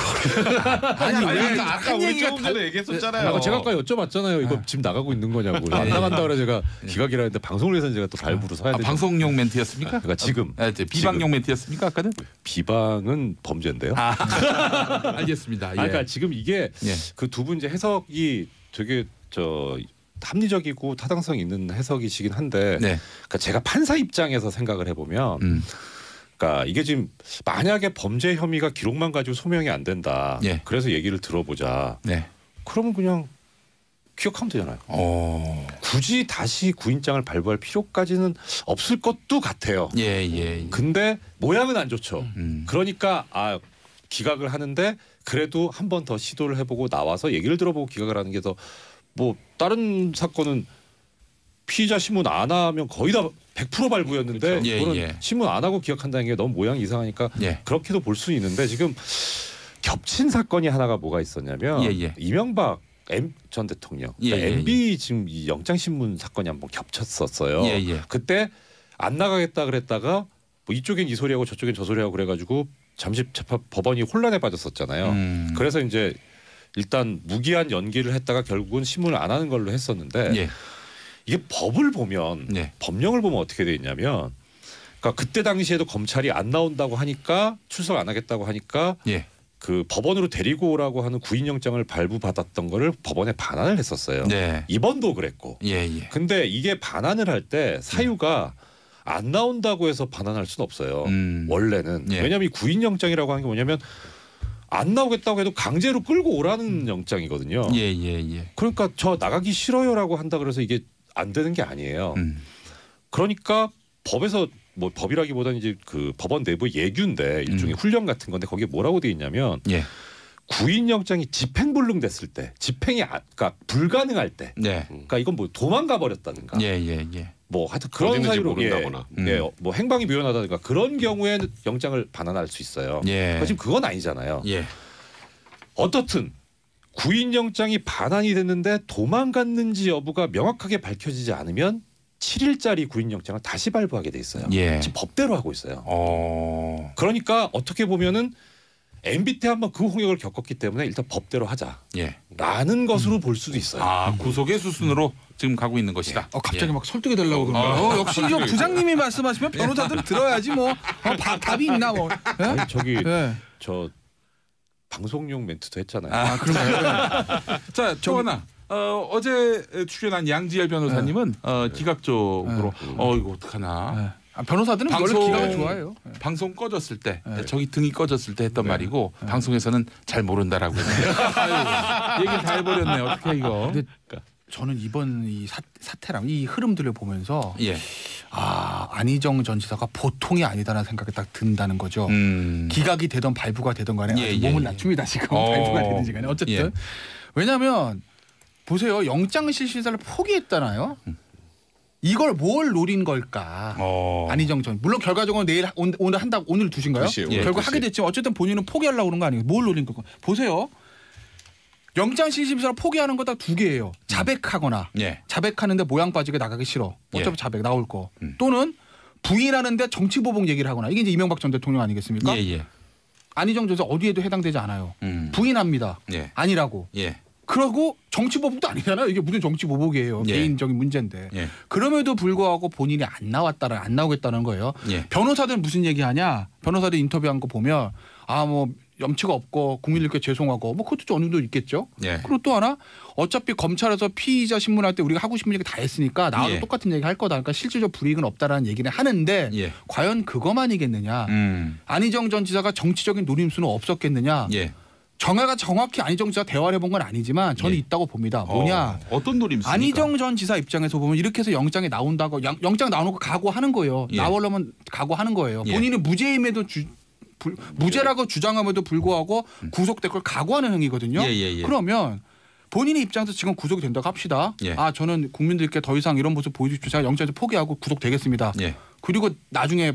아니, 왜 아까, 아까 우리 조금 전에 얘기했었잖아요. 아까 제가 아까 여쭤봤잖아요. 이거 네. 지금 나가고 있는 거냐고. 안 네. 나간다 그래 제가 기각이라 했는데 방송을 위해서 제가 또 발부로 서야 아, 되죠. 방송용 멘트였습니까? 그러니까 지금 아, 이제 비방용 멘트였습니까? 아까는? 비방은 범죄인데요. 아, 알겠습니다. 예. 아, 그러니까 지금 이게 예. 그 두 분 이제 해석이 되게 저 합리적이고 타당성 있는 해석이시긴 한데 네. 그러니까 제가 판사 입장에서 생각을 해보면 음. 그러니까 이게 지금 만약에 범죄 혐의가 기록만 가지고 소명이 안 된다. 예. 그래서 얘기를 들어보자. 네. 그러면 그냥 기억하면 되잖아요. 어. 굳이 다시 구인장을 발부할 필요까지는 없을 것도 같아요. 예, 예. 예. 근데 모양은 안 좋죠. 음. 그러니까 아 기각을 하는데 그래도 한 번 더 시도를 해보고 나와서 얘기를 들어보고 기각을 하는 게 더 뭐 다른 사건은 피의자 신문 안 하면 거의 다 백 퍼센트 발부였는데 그렇죠. 예, 그런 예. 신문 안 하고 기각한다는 게 너무 모양이 이상하니까 예. 그렇게도 볼 수 있는데 지금 겹친 사건이 하나가 뭐가 있었냐면 예, 예. 이명박 M 전 대통령 예, 그러니까 예, 엠비 지금 이 영장 신문 사건이 한번 겹쳤었어요. 예, 예. 그때 안 나가겠다 그랬다가 뭐 이쪽엔 이 소리하고 저쪽엔 저 소리하고 그래가지고 잠시 재판 법원이 혼란에 빠졌었잖아요. 음. 그래서 이제 일단 무기한 연기를 했다가 결국은 신문을 안 하는 걸로 했었는데 예. 이게 법을 보면 네. 법령을 보면 어떻게 돼 있냐면 그러니까 그때 당시에도 검찰이 안 나온다고 하니까 출석 안 하겠다고 하니까 예. 그 법원으로 데리고 오라고 하는 구인영장을 발부받았던 거를 법원에 반환을 했었어요. 네. 이번도 그랬고. 예, 예. 근데 이게 반환을 할 때 사유가 안 나온다고 해서 반환할 수는 없어요. 음. 원래는. 예. 왜냐하면 이 구인영장이라고 하는 게 뭐냐면 안 나오겠다고 해도 강제로 끌고 오라는 영장이거든요. 예, 예, 예. 그러니까 저 나가기 싫어요라고 한다 그래서 이게 안 되는 게 아니에요. 음. 그러니까 법에서 뭐 법이라기보다는 이제 그 법원 내부 예규인데 일종의 음. 훈련 같은 건데 거기에 뭐라고 돼 있냐면 예. 구인영장이 집행불능됐을 때, 집행이 아, 그러니까 불가능할 때, 네. 그러니까 이건 뭐 도망가 버렸다든가, 예, 예, 예. 뭐 하여튼 그런 어디 있는지 사유로 모른다거나. 예, 음. 예, 뭐 행방이 묘연하다든가 그런 경우에는 영장을 반환할 수 있어요. 예. 그러니까 지금 그건 아니잖아요. 예. 어떻든 구인영장이 반환이 됐는데 도망갔는지 여부가 명확하게 밝혀지지 않으면 칠 일짜리 구인영장을 다시 발부하게 돼 있어요. 예. 지금 법대로 하고 있어요. 어. 그러니까 어떻게 보면은 엠비 때 한번 그 홍역을 겪었기 때문에 일단 법대로 하자라는 예. 것으로 볼 수도 있어요. 아, 구속의 수순으로 지금 가고 있는 것이다. 어, 갑자기 예. 막 설득해 달라고 그러는 어. 거야. 어, 역시 저 부장님이 말씀하시면 변호사들은 들어야지 뭐 어, 바, 답이 있나 뭐. 예? 아니, 저기 예. 저 방송용 멘트도 했잖아요. 아 그런가요? 자, 또 하나. 어, 어제 출연한 양지열 변호사님은 어, 기각적으로 어 이거 어떡하나. 예. 아, 변호사들은 방송- 원래 기각을 좋아해요. 예. 방송 꺼졌을 때 네. 저기 등이 꺼졌을 때 했던 말이고 방송에서는 잘 모른다라고 했는데 아유, 얘기를 다 해버렸네. 어떻게 이거. 근데 저는 이번 이 사, 사태랑 이 흐름들을 보면서 예. 아 안희정 전 지사가 보통이 아니다라는 생각이 딱 든다는 거죠. 음. 기각이 되던 발부가 되던 간에 예, 아주 예, 몸을 예. 낮춥니다 지금 어. 발부가 되든지 간에 어쨌든 예. 왜냐하면 보세요 영장 실시사를 포기했잖아요. 이걸 뭘 노린 걸까? 어. 안희정 전 물론 결과적으로 내일 하- 오늘, 오늘 한다 오늘 두 시인가요? 두 시, 오늘 결국 두 시. 하게 됐지만 어쨌든 본인은 포기하려고 그런 거 아니에요? 뭘 노린 걸까? 보세요. 영장 실시사를 포기하는 거 딱 두 개예요. 자백하거나 예. 자백하는데 모양 빠지게 나가기 싫어. 어차피 예. 자백 나올 거. 음. 또는 부인하는데 정치보복 얘기를 하거나 이게 이제 이명박 전 대통령 아니겠습니까? 예, 예. 안희정 전 지사 어디에도 해당되지 않아요. 음. 부인합니다. 예. 아니라고. 예. 그러고 정치보복도 아니잖아요. 이게 무슨 정치보복이에요. 예. 개인적인 문제인데. 예. 그럼에도 불구하고 본인이 안 나왔다는 안 나오겠다는 거예요. 예. 변호사들 무슨 얘기하냐? 변호사들 인터뷰한 거 보면 아 뭐 염치가 없고 국민들께 죄송하고 뭐 그것도 좀 어느 정도 있겠죠. 예. 그리고 또 하나 어차피 검찰에서 피의자 신문할 때 우리가 하고 싶은 얘기 다 했으니까 나와도 예. 똑같은 얘기 할 거다. 그러니까 실질적 불이익은 없다라는 얘기를 하는데 예. 과연 그것만이겠느냐? 음. 안희정 전 지사가 정치적인 노림수는 없었겠느냐? 예. 정화가 정확히 안희정 지사 대화를 해본 건 아니지만 저는 예. 있다고 봅니다. 뭐냐? 어, 어떤 노림수입니까? 안희정 전 지사 입장에서 보면 이렇게 해서 영장이 나온다고 영, 영장 나오는 거 각오하는 거예요. 예. 나오려면 각오하는 거예요. 예. 본인은 무죄임에도 주, 불, 무죄라고 주장함에도 불구하고 구속될 걸 각오하는 행위거든요. 예, 예, 예. 그러면 본인의 입장에서 지금 구속이 된다고 합시다. 예. 아 저는 국민들께 더 이상 이런 모습 보여주십시오. 제가 영장에서 포기하고 구속되겠습니다. 예. 그리고 나중에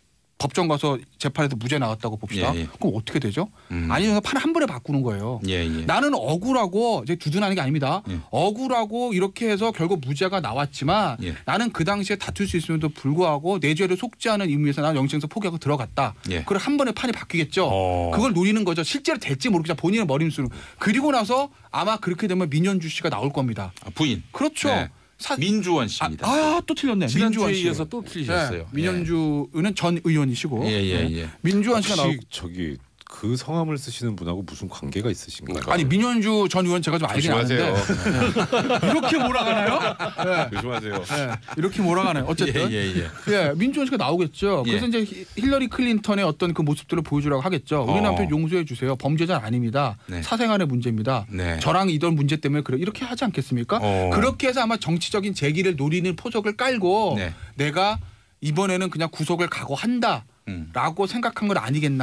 법정 가서 재판에서 무죄 나왔다고 봅시다. 예, 예. 그럼 어떻게 되죠? 음. 아니면 판 한 번에 바꾸는 거예요. 예, 예. 나는 억울하고 이제 두둔하는 게 아닙니다. 예. 억울하고 이렇게 해서 결국 무죄가 나왔지만 예. 나는 그 당시에 다툴 수 있음에도 불구하고 내 죄를 속죄하는 의미에서 나는 영장에서 포기하고 들어갔다. 예. 그걸 한 번에 판이 바뀌겠죠. 어. 그걸 노리는 거죠. 실제로 될지 모르겠지만 본인의 머릿수로. 그리고 나서 아마 그렇게 되면 민현주 씨가 나올 겁니다. 아, 부인. 그렇죠. 네. 사... 민주원 씨입니다. 아, 또 틀렸네. 지난주에 민주원 씨. 이어서 또 틀리셨어요. 네. 민현주는 전 의원이시고 예, 예, 네. 예. 민주원 씨가 나올 혹시 저기 그 성함을 쓰시는 분하고 무슨 관계가 있으신가요? 아니 민현주 전 의원 제가 좀 알긴 조심하세요. 아는데 네. 이렇게 몰아가나요? 네. 조심하세요. 네. 이렇게 몰아가나요? 어쨌든 예, 예, 예. 예, 민주원 씨가 나오겠죠. 예. 그래서 이제 히- 힐러리 클린턴의 어떤 그 모습들을 보여주라고 하겠죠. 우리 어. 남편 용서해 주세요. 범죄자는 아닙니다. 네. 사생활의 문제입니다. 네. 저랑 이런 문제 때문에 그래 이렇게 하지 않겠습니까? 어. 그렇게 해서 아마 정치적인 재기를 노리는 포석을 깔고 네. 내가 이번에는 그냥 구속을 각오한다. 음. 라고 생각한 건 아니겠나.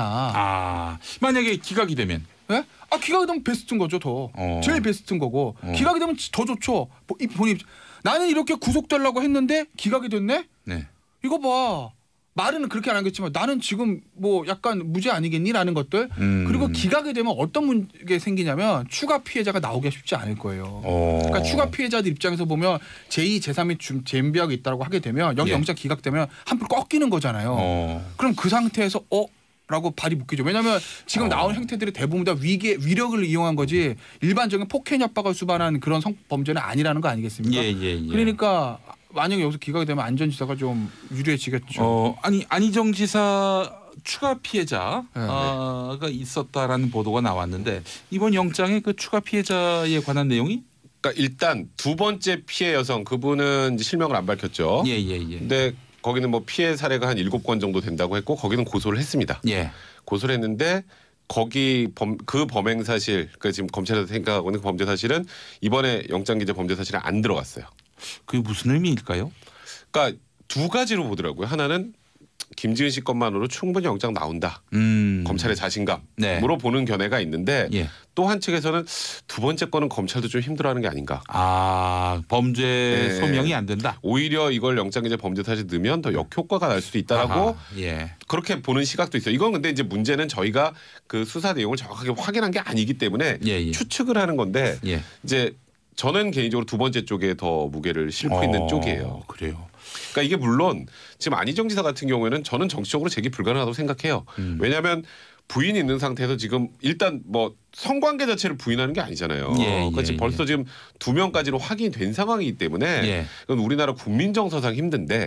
아, 만약에 기각이 되면 예? 아 기각이 되면 베스트인 거죠 더. 어. 제일 베스트인 거고. 어. 기각이 되면 더 좋죠. 보- 이- 본인 입장- 나는 이렇게 구속되려고 했는데 기각이 됐네. 네. 이거 봐. 말은 그렇게 안 하겠지만 나는 지금 뭐 약간 무죄 아니겠니라는 것들. 음. 그리고 기각이 되면 어떤 문제가 생기냐면 추가 피해자가 나오기가 쉽지 않을 거예요. 어. 그러니까 추가 피해자들 입장에서 보면 제이, 제삼이 잼비하고 있다고 하게 되면 여기 예. 영장 기각되면 한풀 꺾이는 거잖아요. 어. 그럼 그 상태에서 어? 라고 발이 묶이죠. 왜냐하면 지금 어. 나온 행태들이 대부분 다 위계, 위력을 이용한 거지 일반적인 폭행 협박을 수반한 그런 성범죄는 아니라는 거 아니겠습니까? 예, 예, 예. 그러니까 만약에 여기서 기각이 되면 안전지사가 좀 유리해지겠죠. 어, 아니 안희정 지사 추가 피해자가 네. 있었다라는 보도가 나왔는데 이번 영장에 그 추가 피해자에 관한 내용이 그러니까 일단 두 번째 피해 여성 그분은 이제 실명을 안 밝혔죠. 예, 예, 예. 근데 거기는 뭐 피해 사례가 한 일곱 건 정도 된다고 했고 거기는 고소를 했습니다. 예. 고소를 했는데 거기 범, 그 범행 사실 그 지금 검찰에서 생각하고 있는 그 범죄 사실은 이번에 영장 기재 범죄 사실은 안 들어갔어요. 그게 무슨 의미일까요? 그러니까 두 가지로 보더라고요. 하나는 김지은 씨 것만으로 충분히 영장 나온다. 음. 검찰의 자신감으로 네. 보는 견해가 있는데 예. 또 한 측에서는 두 번째 거는 검찰도 좀 힘들어하는 게 아닌가. 아, 범죄 네. 소명이 안 된다. 오히려 이걸 영장기재 범죄 사실 넣으면 더 역효과가 날 수도 있다라고 아하, 예. 그렇게 보는 시각도 있어요. 이건 근데 이제 문제는 저희가 그 수사 내용을 정확하게 확인한 게 아니기 때문에 예, 예. 추측을 하는 건데 예. 이제 저는 개인적으로 두 번째 쪽에 더 무게를 싣고 있는 어, 쪽이에요. 그래요. 그러니까 이게 물론 지금 안희정 지사 같은 경우에는 저는 정치적으로 제기 불가능하다고 생각해요. 음. 왜냐하면 부인이 있는 상태에서 지금 일단 뭐 성관계 자체를 부인하는 게 아니잖아요. 예, 그러니까 예, 지금 예. 벌써 지금 두 명까지로 확인이 된 상황이기 때문에 예. 이건 우리나라 국민 정서상 힘든데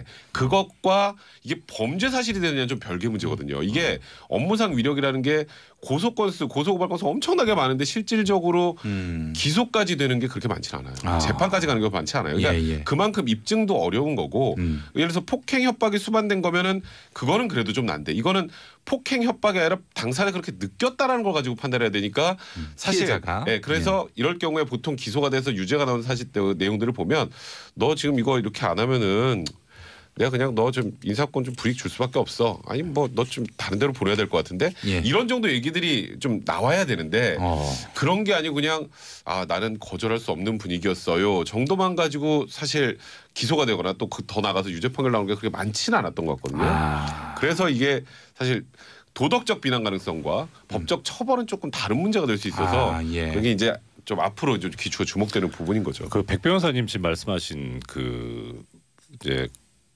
그것과 이게 범죄 사실이 되느냐는 좀 별개 문제거든요. 이게 업무상 위력이라는 게 고소 건수, 고소 고발 건수 엄청나게 많은데 실질적으로 음. 기소까지 되는 게 그렇게 많지는 않아요. 아. 재판까지 가는 게 많지 않아요. 그러니까 예, 예. 그만큼 입증도 어려운 거고 음. 예를 들어서 폭행 협박이 수반된 거면은 그거는 그래도 좀 난데 이거는 폭행 협박이 아니라 당사자 그렇게 느꼈다라는 걸 가지고 판단해야 되니까 사실 피해자가. 예, 그래서 이럴 경우에 보통 기소가 돼서 유죄가 나오는 사실 내용들을 보면 너 지금 이거 이렇게 안 하면은 내가 그냥 너 좀 인사권 좀 불이익 줄 수밖에 없어. 아니 뭐 너 좀 다른 데로 보내야 될 것 같은데 예. 이런 정도 얘기들이 좀 나와야 되는데 어. 그런 게 아니고 그냥 아 나는 거절할 수 없는 분위기였어요 정도만 가지고 사실 기소가 되거나 또 더 나가서 유죄 판결 나오는 게 그렇게 많지는 않았던 것 같거든요. 아. 그래서 이게 사실 도덕적 비난 가능성과 법적 처벌은 조금 다른 문제가 될 수 있어서 아, 예. 그게 이제 좀 앞으로 좀 기초가 주목되는 부분인 거죠. 그 백 변호사님 지금 말씀하신 그 이제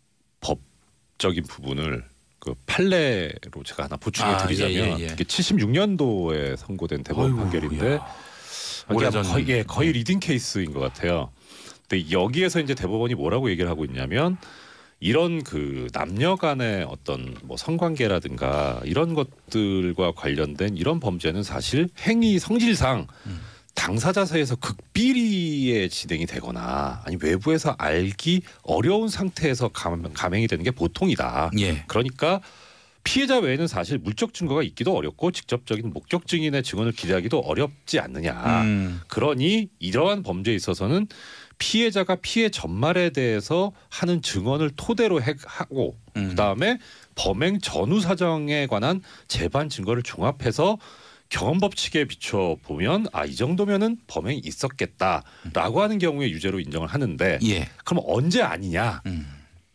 법적인 부분을 그 판례로 제가 하나 보충해 아, 드리자면 예, 예, 예. 이게 칠십육 년도에 선고된 대법원 어이구, 판결인데 야. 이게 오래전. 거의, 예, 거의 리딩 케이스인 것 같아요. 근데 여기에서 이제 대법원이 뭐라고 얘기를 하고 있냐면 이런 그 남녀 간의 어떤 뭐 성관계라든가 이런 것들과 관련된 이런 범죄는 사실 행위 성질상 음. 당사자사이에서 극비리에 진행이 되거나 아니 외부에서 알기 어려운 상태에서 감, 감행이 되는 게 보통이다. 예. 그러니까 피해자 외에는 사실 물적 증거가 있기도 어렵고 직접적인 목격 증인의 증언을 기대하기도 어렵지 않느냐. 음. 그러니 이러한 범죄에 있어서는 피해자가 피해 전말에 대해서 하는 증언을 토대로 해, 하고 음. 그다음에 범행 전후 사정에 관한 재반 증거를 종합해서 경험 법칙에 비춰 보면 아 이 정도면은 범행이 있었겠다라고 하는 경우에 유죄로 인정을 하는데 예. 그럼 언제 아니냐? 음.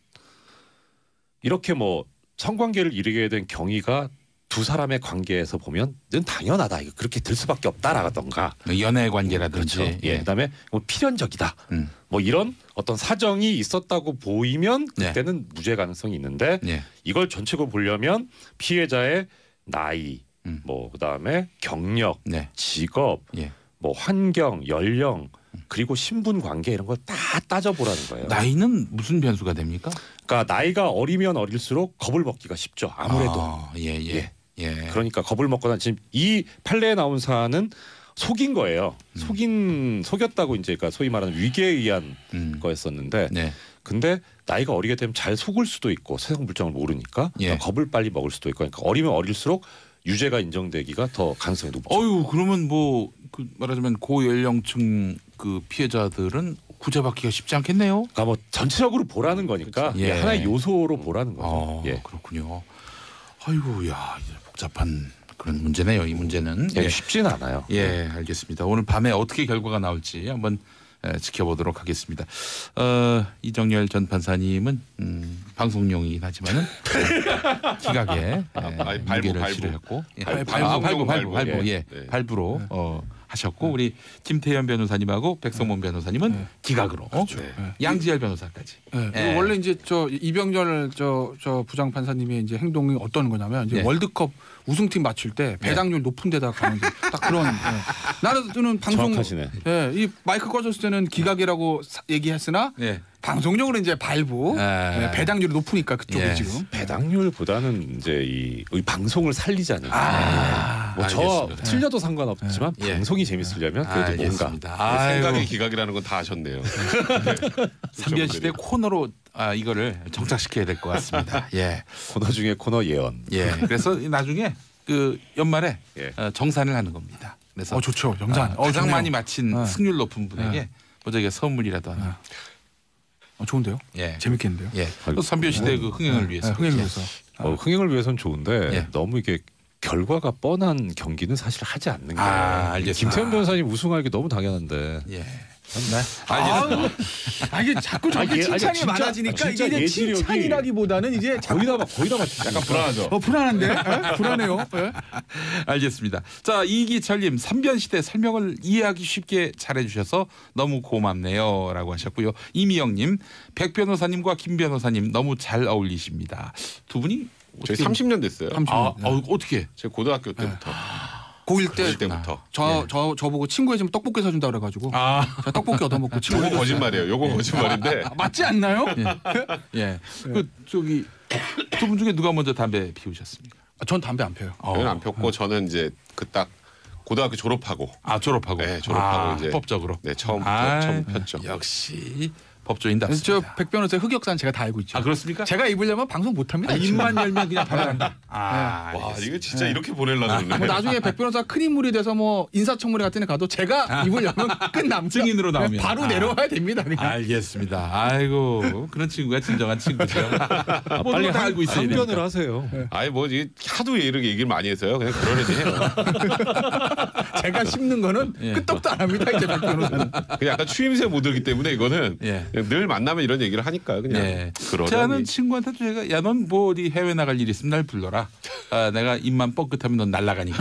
이렇게 뭐 성관계를 이루게 된 경위가 두 사람의 관계에서 보면 는 당연하다. 이거 그렇게 들 수밖에 없다라던가. 연애 관계라든지. 그렇죠. 예. 그다음에 뭐 필연적이다. 음. 뭐 이런 어떤 사정이 있었다고 보이면 네. 그때는 무죄 가능성이 있는데 예. 이걸 전체적으로 보려면 피해자의 나이, 음. 뭐 그다음에 경력, 네. 직업, 예. 뭐 환경, 연령 그리고 신분 관계 이런 걸 다 따져보라는 거예요. 나이는 무슨 변수가 됩니까? 그러니까 나이가 어리면 어릴수록 겁을 먹기가 쉽죠. 아무래도. 아, 예, 예. 예. 예. 그러니까 겁을 먹거나 지금 이 판례에 나온 사안은 속인 거예요. 음. 속인 속였다고 이제 그러니까 소위 말하는 위계에 의한 음. 거였었는데 네. 근데 나이가 어리게 되면 잘 속을 수도 있고 세상 물정을 모르니까 예. 겁을 빨리 먹을 수도 있고 그러니까 어리면 어릴수록 유죄가 인정되기가 더 가능성이 높죠. 어유 그러면 뭐 그 말하자면 고연령층 그 피해자들은 구제받기가 쉽지 않겠네요. 그러니까 뭐 전체적으로 보라는 거니까 예. 하나의 요소로 보라는 거죠. 어, 예. 그렇군요. 아이고, 야, 이제 복잡한 그런 문제네요. 이 문제는. 예, 예. 쉽지는 않아요. 예, 알겠습니다. 오늘 밤에 어떻게 결과가 나올지 한번 에, 지켜보도록 하겠습니다. 어, 이정열 전 판사님은 음, 방송용이긴 하지만은 기각에 에, 아니, 발부, 무게를 발부. 실으셨고 예. 발부, 아, 발부, 발부, 발부, 발부, 발부. 예, 네. 발부로 어, 하셨고 우리 김태현 변호사님하고 백성문 변호사님은 네. 기각으로 어? 네. 양지열 변호사까지. 네. 예. 원래 이제 저 이병렬 저, 저 부장 판사님의 이제 행동이 어떤 거냐면 이제 네. 월드컵 우승팀 맞출 때 배당률 높은 데다 가는 딱 그런. 예. 나는 방송 정확하시네. 예, 이 마이크 꺼졌을 때는 기각이라고 사- 얘기했으나 네. 방송용으로 이제 발부 아. 예, 배당률이 높으니까 그쪽이 예. 지금. 배당률보다는 이제 이, 이 방송을 살리자는. 아. 뭐 저 알겠습니다. 틀려도 상관없지만 예. 방송이 재밌으려면 그래도 뭔가. 알겠습니다. 생각의 아이고, 기각이라는 건 다 하셨네요. 삼변 시대 코너로 아, 이거를 정착시켜야 될 것 같습니다. 예. 코너 중에 코너 예언. 예. 그래서 나중에 그 연말에 예. 어, 정산을 하는 겁니다. 그래서 어 좋죠 영산. 아, 어, 가장 좋네요. 많이 맞힌 네. 승률 높은 분에게 네. 뭐 저기 선물이라도 하나. 어, 좋은데요. 예. 재밌겠는데요. 예. 또 삼변 시대 그 흥행을 위해서. 네, 흥행을 위해서. 어, 흥행을 위해서는 좋은데 예. 너무 이게 결과가 뻔한 경기는 사실 하지 않는 거예요. 아, 알겠습니다. 김태현 변호사님 우승하기 너무 당연한데. 예. 네. 아유, 아 이게 자꾸 저렇게 아니, 칭찬이 아니, 진짜- 많아지니까 아, 진짜 이게 이제 예지력이- 칭찬이라기보다는 이제 거의 다 거의 다 맞추. 약간 불안하죠. 어 불안한데 에? 불안해요. 예? 알겠습니다. 자, 이기철님 삼변 시대 설명을 이해하기 쉽게 잘해주셔서 너무 고맙네요라고 하셨고요. 이미영님 백 변호사님과 김 변호사님 너무 잘 어울리십니다. 두 분이 저희 삼십 년 됐어요. 삼십 아, 년. 어, 어떻게? 제가 고등학교 때부터. 고일 때 고일 때부터. 저 저 저보고 친구해주면 떡볶이 사준다 그래가지고 아, 제가 떡볶이 얻어먹고 친구. 요거 거짓말이에요. 요거 거짓말인데. 아, 맞지 않나요? 예. 그 저기 두 분 중에 누가 먼저 담배 피우셨습니까? 아, 전 담배 안 펴요. 어. 저는 안 폈고 저는 이제 그 딱 고등학교 졸업하고 아, 졸업하고. 네, 졸업하고 아, 이제 합법적으로. 네 처음부터 아, 처음 폈죠. 역시 그래서 법조인답습니다. 저백 변호사의 흑역사는 제가 다 알고 있죠. 아, 그렇습니까? 제가 입으려면 방송 못합니다. 아, 입만 열면 그냥 바로 간다. 아, 와 알겠습니다. 이거 진짜 이렇게 보내려고 그러네. 뭐 나중에 백 변호사 큰 인물이 돼서 뭐 인사청문회 같은 데 가도 제가 입으려면 끝납니다. 증인으로 나오면. 바로 아. 내려와야 됩니다. 그냥. 알겠습니다. 아이고 그런 친구가 진정한 친구죠. 아, 모든 빨리 걸다 한, 알고 있어야 항변을 되니까. 하세요. 아니 뭐 이게 하도 이렇게 얘기를 많이 해서요. 그냥 그러려니 해요. 제가 씹는 거는 예. 끄떡도 안 합니다. 이제 백 변호사는. 그냥 약간 추임새 모드이기 때문에 이거는 예. 그냥 늘 만나면 이런 얘기를 하니까 그냥 예. 그러려니. 저는 친구한테도 제가 야 넌 뭐 어디 해외 나갈 일 있으면 날 불러라. 아, 내가 입만 뻥끗하면 넌 날아가니까.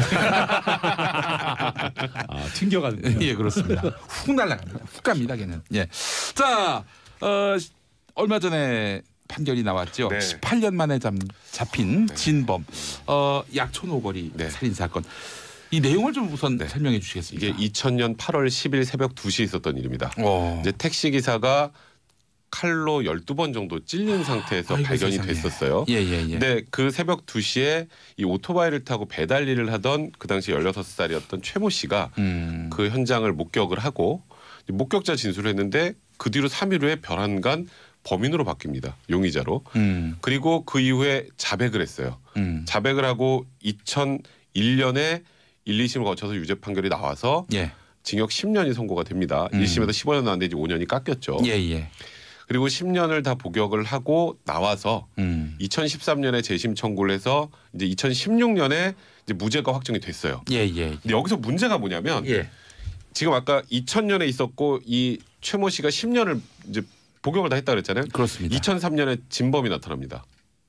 아, 튕겨가는. 예, 그렇습니다. 훅 날아갑니다. 훅 갑니다, 걔는. 예. 자, 어, 얼마 전에 판결이 나왔죠. 네. 십팔 년 만에 잠, 잡힌 진범, 어, 약촌 오거리 네. 살인 사건. 이 내용을 좀 우선 네. 설명해 주시겠습니까? 이게 이천 년 팔월 십일 새벽 두 시에 있었던 일입니다. 어. 이제 택시 기사가 칼로 열두 번 정도 찔린 상태에서 아이고, 발견이 세상에. 됐었어요. 예, 예, 예. 근데 그 새벽 두 시에 이 오토바이를 타고 배달 일을 하던 그 당시 열여섯 살이었던 최모 씨가 음. 그 현장을 목격을 하고 목격자 진술을 했는데 그 뒤로 삼 일 후에 별안간 범인으로 바뀝니다. 용의자로. 음. 그리고 그 이후에 자백을 했어요. 음. 자백을 하고 이천일 년에 일, 이심을 거쳐서 유죄 판결이 나와서 예. 징역 십 년이 선고가 됩니다. 음. 일 심에서 십오 년 나왔는데 이제 오 년이 깎였죠. 예, 예. 그리고 십 년을 다 복역을 하고 나와서 음. 이천십삼 년에 재심 청구를 해서 이제 이천십육 년에 이제 무죄가 확정이 됐어요. 예, 예. 근데 여기서 문제가 뭐냐면 예. 지금 아까 이천 년에 있었고 이 최모 씨가 십 년을 이제 복역을 다 했다 그랬잖아요. 그렇습니다. 이천삼 년에 진범이 나타납니다.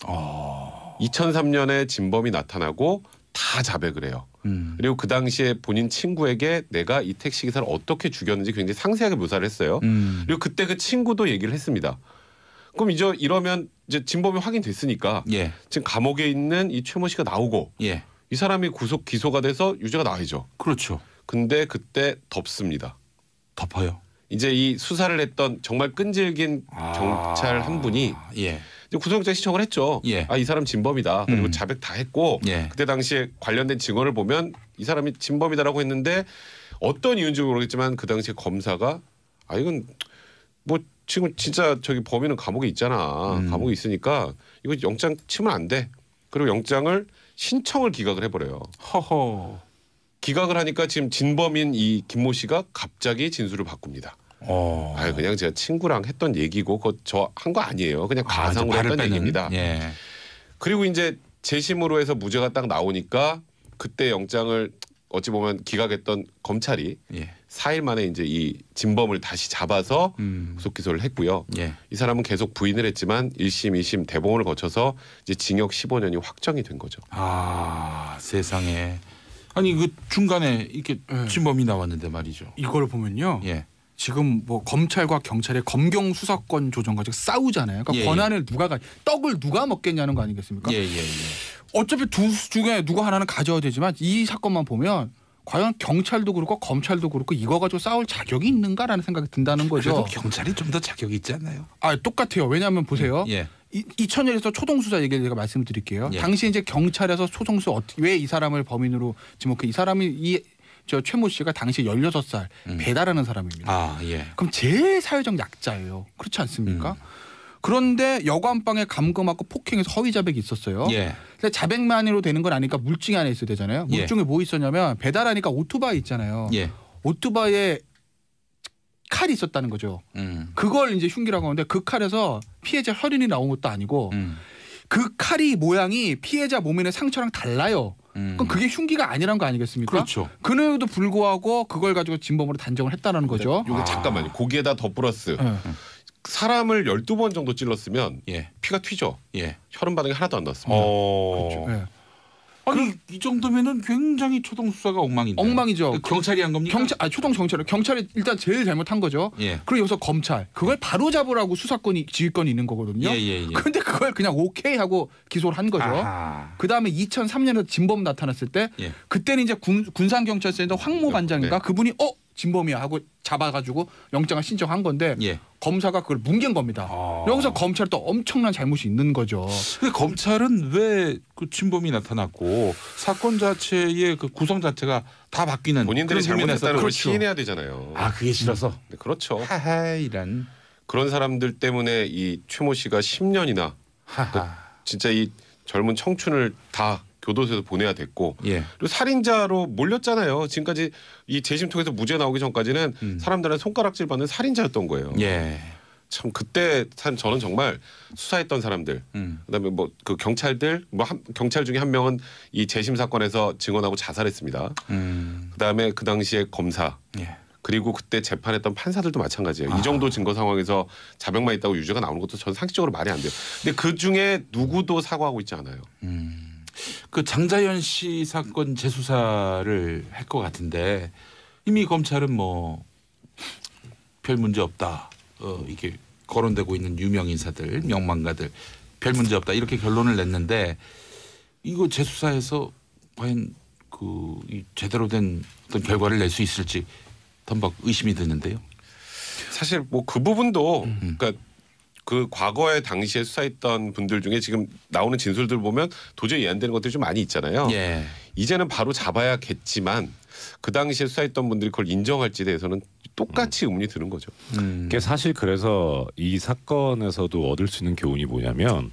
어. 이천삼 년에 진범이 나타나고 다 자백을 해요. 음. 그리고 그 당시에 본인 친구에게 내가 이 택시 기사를 어떻게 죽였는지 굉장히 상세하게 묘사를 했어요. 음. 그리고 그때 그 친구도 얘기를 했습니다. 그럼 이제 이러면 이제 진범이 확인됐으니까 예. 지금 감옥에 있는 이 최모 씨가 나오고 예. 이 사람이 구속 기소가 돼서 유죄가 나와야죠. 그렇죠. 근데 그때 덮습니다. 덮어요. 이제 이 수사를 했던 정말 끈질긴 아. 경찰 한 분이 예. 이제 구속영장 신청을 했죠. 예. 아, 이 사람 진범이다. 그리고 음. 자백 다 했고 예. 그때 당시에 관련된 증언을 보면 이 사람이 진범이다라고 했는데 어떤 이유인지 모르겠지만 그 당시에 검사가 아 이건 뭐 지금 진짜 저기 범인은 감옥에 있잖아. 음. 감옥에 있으니까 이거 영장 치면 안 돼. 그리고 영장을 신청을 기각을 해버려요. 허허. 기각을 하니까 지금 진범인 이 김모 씨가 갑자기 진술을 바꿉니다. 어. 아 그냥 제가 친구랑 했던 얘기고 그거 저 한 거 아니에요. 그냥 아, 가상으로 이제 발을 했던 빼는? 얘기입니다. 예. 그리고 이제 재심으로 해서 무죄가 딱 나오니까 그때 영장을 어찌 보면 기각했던 검찰이 예. 사 일 만에 이제 이 진범을 다시 잡아서 음. 구속 기소를 했고요. 예. 이 사람은 계속 부인을 했지만 일 심, 이 심 대법원을 거쳐서 이제 징역 십오 년이 확정이 된 거죠. 아, 세상에. 아니 그 중간에 이렇게 예. 진범이 나왔는데 말이죠. 이걸 보면요. 예. 지금 뭐 검찰과 경찰의 검경 수사권 조정 가지고 싸우잖아요. 그러니까 예, 권한을 누가 가 떡을 누가 먹겠냐는 거 아니겠습니까? 예, 예, 예. 어차피 두 중에 누가 하나는 가져야 되지만 이 사건만 보면 과연 경찰도 그렇고 검찰도 그렇고 이거 가지고 싸울 자격이 있는가라는 생각이 든다는 그래도 거죠. 경찰이 좀 더 자격이 있지 않나요? 아 똑같아요. 왜냐하면 보세요. 예. 이, 이천 년에서 초동수사 얘기를 제가 말씀을 드릴게요. 예. 당시 이제 경찰에서 초동수 어떻게 왜 이 사람을 범인으로 지목해 이 사람이 이 저 최모 씨가 당시 열여섯 살 음. 배달하는 사람입니다. 아, 예. 그럼 제일 사회적 약자예요. 그렇지 않습니까? 음. 그런데 여관방에 감금하고 폭행해서 허위 자백이 있었어요. 예. 근데 자백만으로 되는 건 아니니까 물증이 안에 있어야 되잖아요. 예. 물증에 뭐 있었냐면 배달하니까 오토바이 있잖아요. 예. 오토바이에 칼이 있었다는 거죠. 음. 그걸 이제 흉기라고 하는데 그 칼에서 피해자 혈흔이 나온 것도 아니고 음. 그 칼이 모양이 피해자 몸에 있는 상처랑 달라요. 음. 그럼 그게 흉기가 아니란 거 아니겠습니까? 그렇죠. 그럼에도 불구하고 그걸 가지고 진범으로 단정을 했다는 거죠. 이거 아. 잠깐만요. 거기에다 더 플러스 네. 사람을 열두 번 정도 찔렀으면 예. 피가 튀죠. 예. 혈흔 반응이 하나도 안 났습니다. 어. 네. 아니 이 정도면은 굉장히 초동 수사가 엉망인데. 엉망이죠. 그 경찰이 한 겁니까? 경찰, 아 초동 경찰, 경찰이 일단 제일 잘못한 거죠. 예. 그리고 여기서 검찰, 그걸 바로 잡으라고 수사권이 지휘권이 있는 거거든요. 예, 예, 예. 그런데 그걸 그냥 오케이 하고 기소를 한 거죠. 아하. 그 다음에 이천삼 년에 진범 나타났을 때 예. 그때는 이제 군, 군산경찰서에서 황모 반장인가 네. 그분이 어 진범이야 하고 잡아가지고 영장을 신청한 건데 예. 검사가 그걸 뭉갠 겁니다. 아. 여기서 검찰 또 엄청난 잘못이 있는 거죠. 근데 검찰은 왜 그 진범이 나타났고 사건 자체의 그 구성 자체가 다 바뀌는 본인들이 그런 측면에서 잘못했다는 걸 그렇죠. 시인해야 되잖아요. 아 그게 싫어서. 네, 그렇죠. 하하 이란. 그런 사람들 때문에 이 최모 씨가 십 년이나 하하. 진짜 이 젊은 청춘을 다 교도소에서 보내야 됐고 예. 그리고 살인자로 몰렸잖아요. 지금까지 이 재심 통해서 무죄 나오기 전까지는 음. 사람들은 손가락질 받는 살인자였던 거예요. 예. 참 그때 산 저는 정말 수사했던 사람들 음. 그다음에 뭐 그 경찰들 뭐 한, 경찰 중에 한 명은 이 재심 사건에서 증언하고 자살했습니다. 음. 그다음에 그 당시에 검사 예. 그리고 그때 재판했던 판사들도 마찬가지예요. 아. 이 정도 증거 상황에서 자백만 있다고 유죄가 나오는 것도 저는 상식적으로 말이 안 돼요. 근데 그 중에 누구도 사과하고 있지 않아요. 음. 그 장자연 씨 사건 재수사를 할 것 같은데 이미 검찰은 뭐 별 문제 없다. 어, 이게 거론되고 있는 유명 인사들, 명망가들 별 문제 없다 이렇게 결론을 냈는데 이거 재수사해서 과연 그 이 제대로 된 어떤 결과를 낼 수 있을지 덤벅 의심이 드는데요. 사실 뭐 그 부분도 그러니까 그 과거에 당시에 수사했던 분들 중에 지금 나오는 진술들 보면 도저히 이해 안 되는 것들이 좀 많이 있잖아요. 예. 이제는 바로 잡아야겠지만 그 당시에 수사했던 분들이 그걸 인정할지에 대해서는 똑같이 의문이 드는 거죠. 음. 그게 사실 그래서 이 사건에서도 얻을 수 있는 교훈이 뭐냐면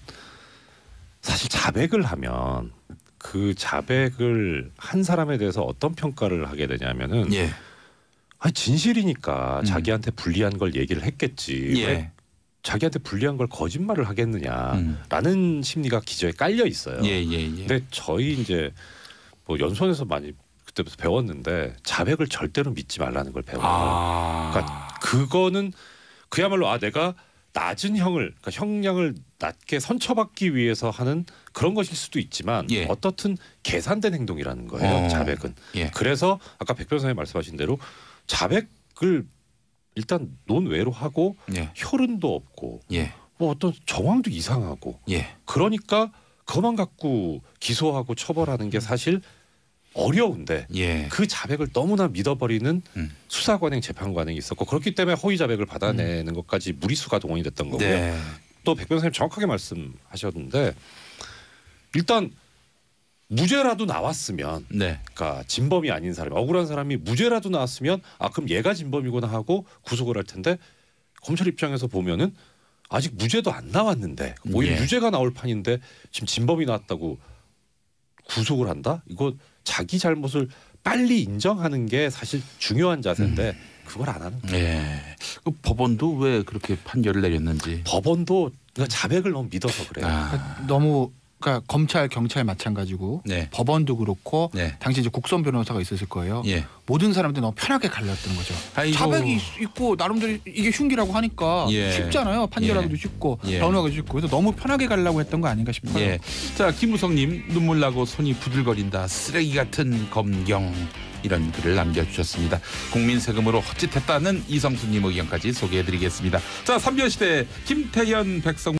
사실 자백을 하면 그 자백을 한 사람에 대해서 어떤 평가를 하게 되냐면은 예. 아니 진실이니까 음. 자기한테 불리한 걸 얘기를 했겠지. 예. 왜 자기한테 불리한 걸 거짓말을 하겠느냐라는 음. 심리가 기저에 깔려 있어요. 예, 예, 예. 근데 저희 이제 뭐 연수원에서 많이 그때부터 배웠는데 자백을 절대로 믿지 말라는 걸 배워요. 아. 그러니까 그거는 그야말로 아 내가 낮은 형을 그러니까 형량을 낮게 선처받기 위해서 하는 그런 것일 수도 있지만 예. 어떻든 계산된 행동이라는 거예요. 어. 자백은. 예. 그래서 아까 백 변호사님 말씀하신 대로 자백을 일단 논외로 하고 예. 혈흔도 없고 예. 뭐 어떤 정황도 이상하고 예. 그러니까 그것만 갖고 기소하고 처벌하는 게 사실 어려운데 예. 그 자백을 너무나 믿어버리는 음. 수사관행 재판관행이 있었고 그렇기 때문에 허위 자백을 받아내는 음. 것까지 무리수가 동원이 됐던 거고요. 네. 또 백 변호사님 정확하게 말씀하셨는데 일단 무죄라도 나왔으면 네. 그러니까 진범이 아닌 사람이 억울한 사람이 무죄라도 나왔으면 아 그럼 얘가 진범이구나 하고 구속을 할 텐데 검찰 입장에서 보면은 아직 무죄도 안 나왔는데 오히려 예. 유죄가 나올 판인데 지금 진범이 나왔다고 구속을 한다? 이거 자기 잘못을 빨리 인정하는 게 사실 중요한 자세인데 음. 그걸 안 하는 거예요. 예. 그 법원도 왜 그렇게 판결을 내렸는지. 법원도 그러니까 자백을 너무 믿어서 그래요. 아. 그러니까 너무 그러니까 검찰 경찰 마찬가지고 네. 법원도 그렇고 네. 당시 이제 국선 변호사가 있었을 거예요. 예. 모든 사람들이 너무 편하게 갈랐던 거죠. 아이고. 자백이 있- 있고 나름대로 이게 흉기라고 하니까 예. 쉽잖아요. 판결하기도 예. 쉽고 예. 변호하기도 쉽고 그래서 너무 편하게 가려고 했던 거 아닌가 싶어요. 예. 자, 김우성님 눈물 나고 손이 부들거린다. 쓰레기 같은 검경. 이런 글을 남겨주셨습니다. 국민 세금으로 헛짓했다는 이성수님 의견까지 소개해드리겠습니다. 자, 삼 년 시대 김태현 백성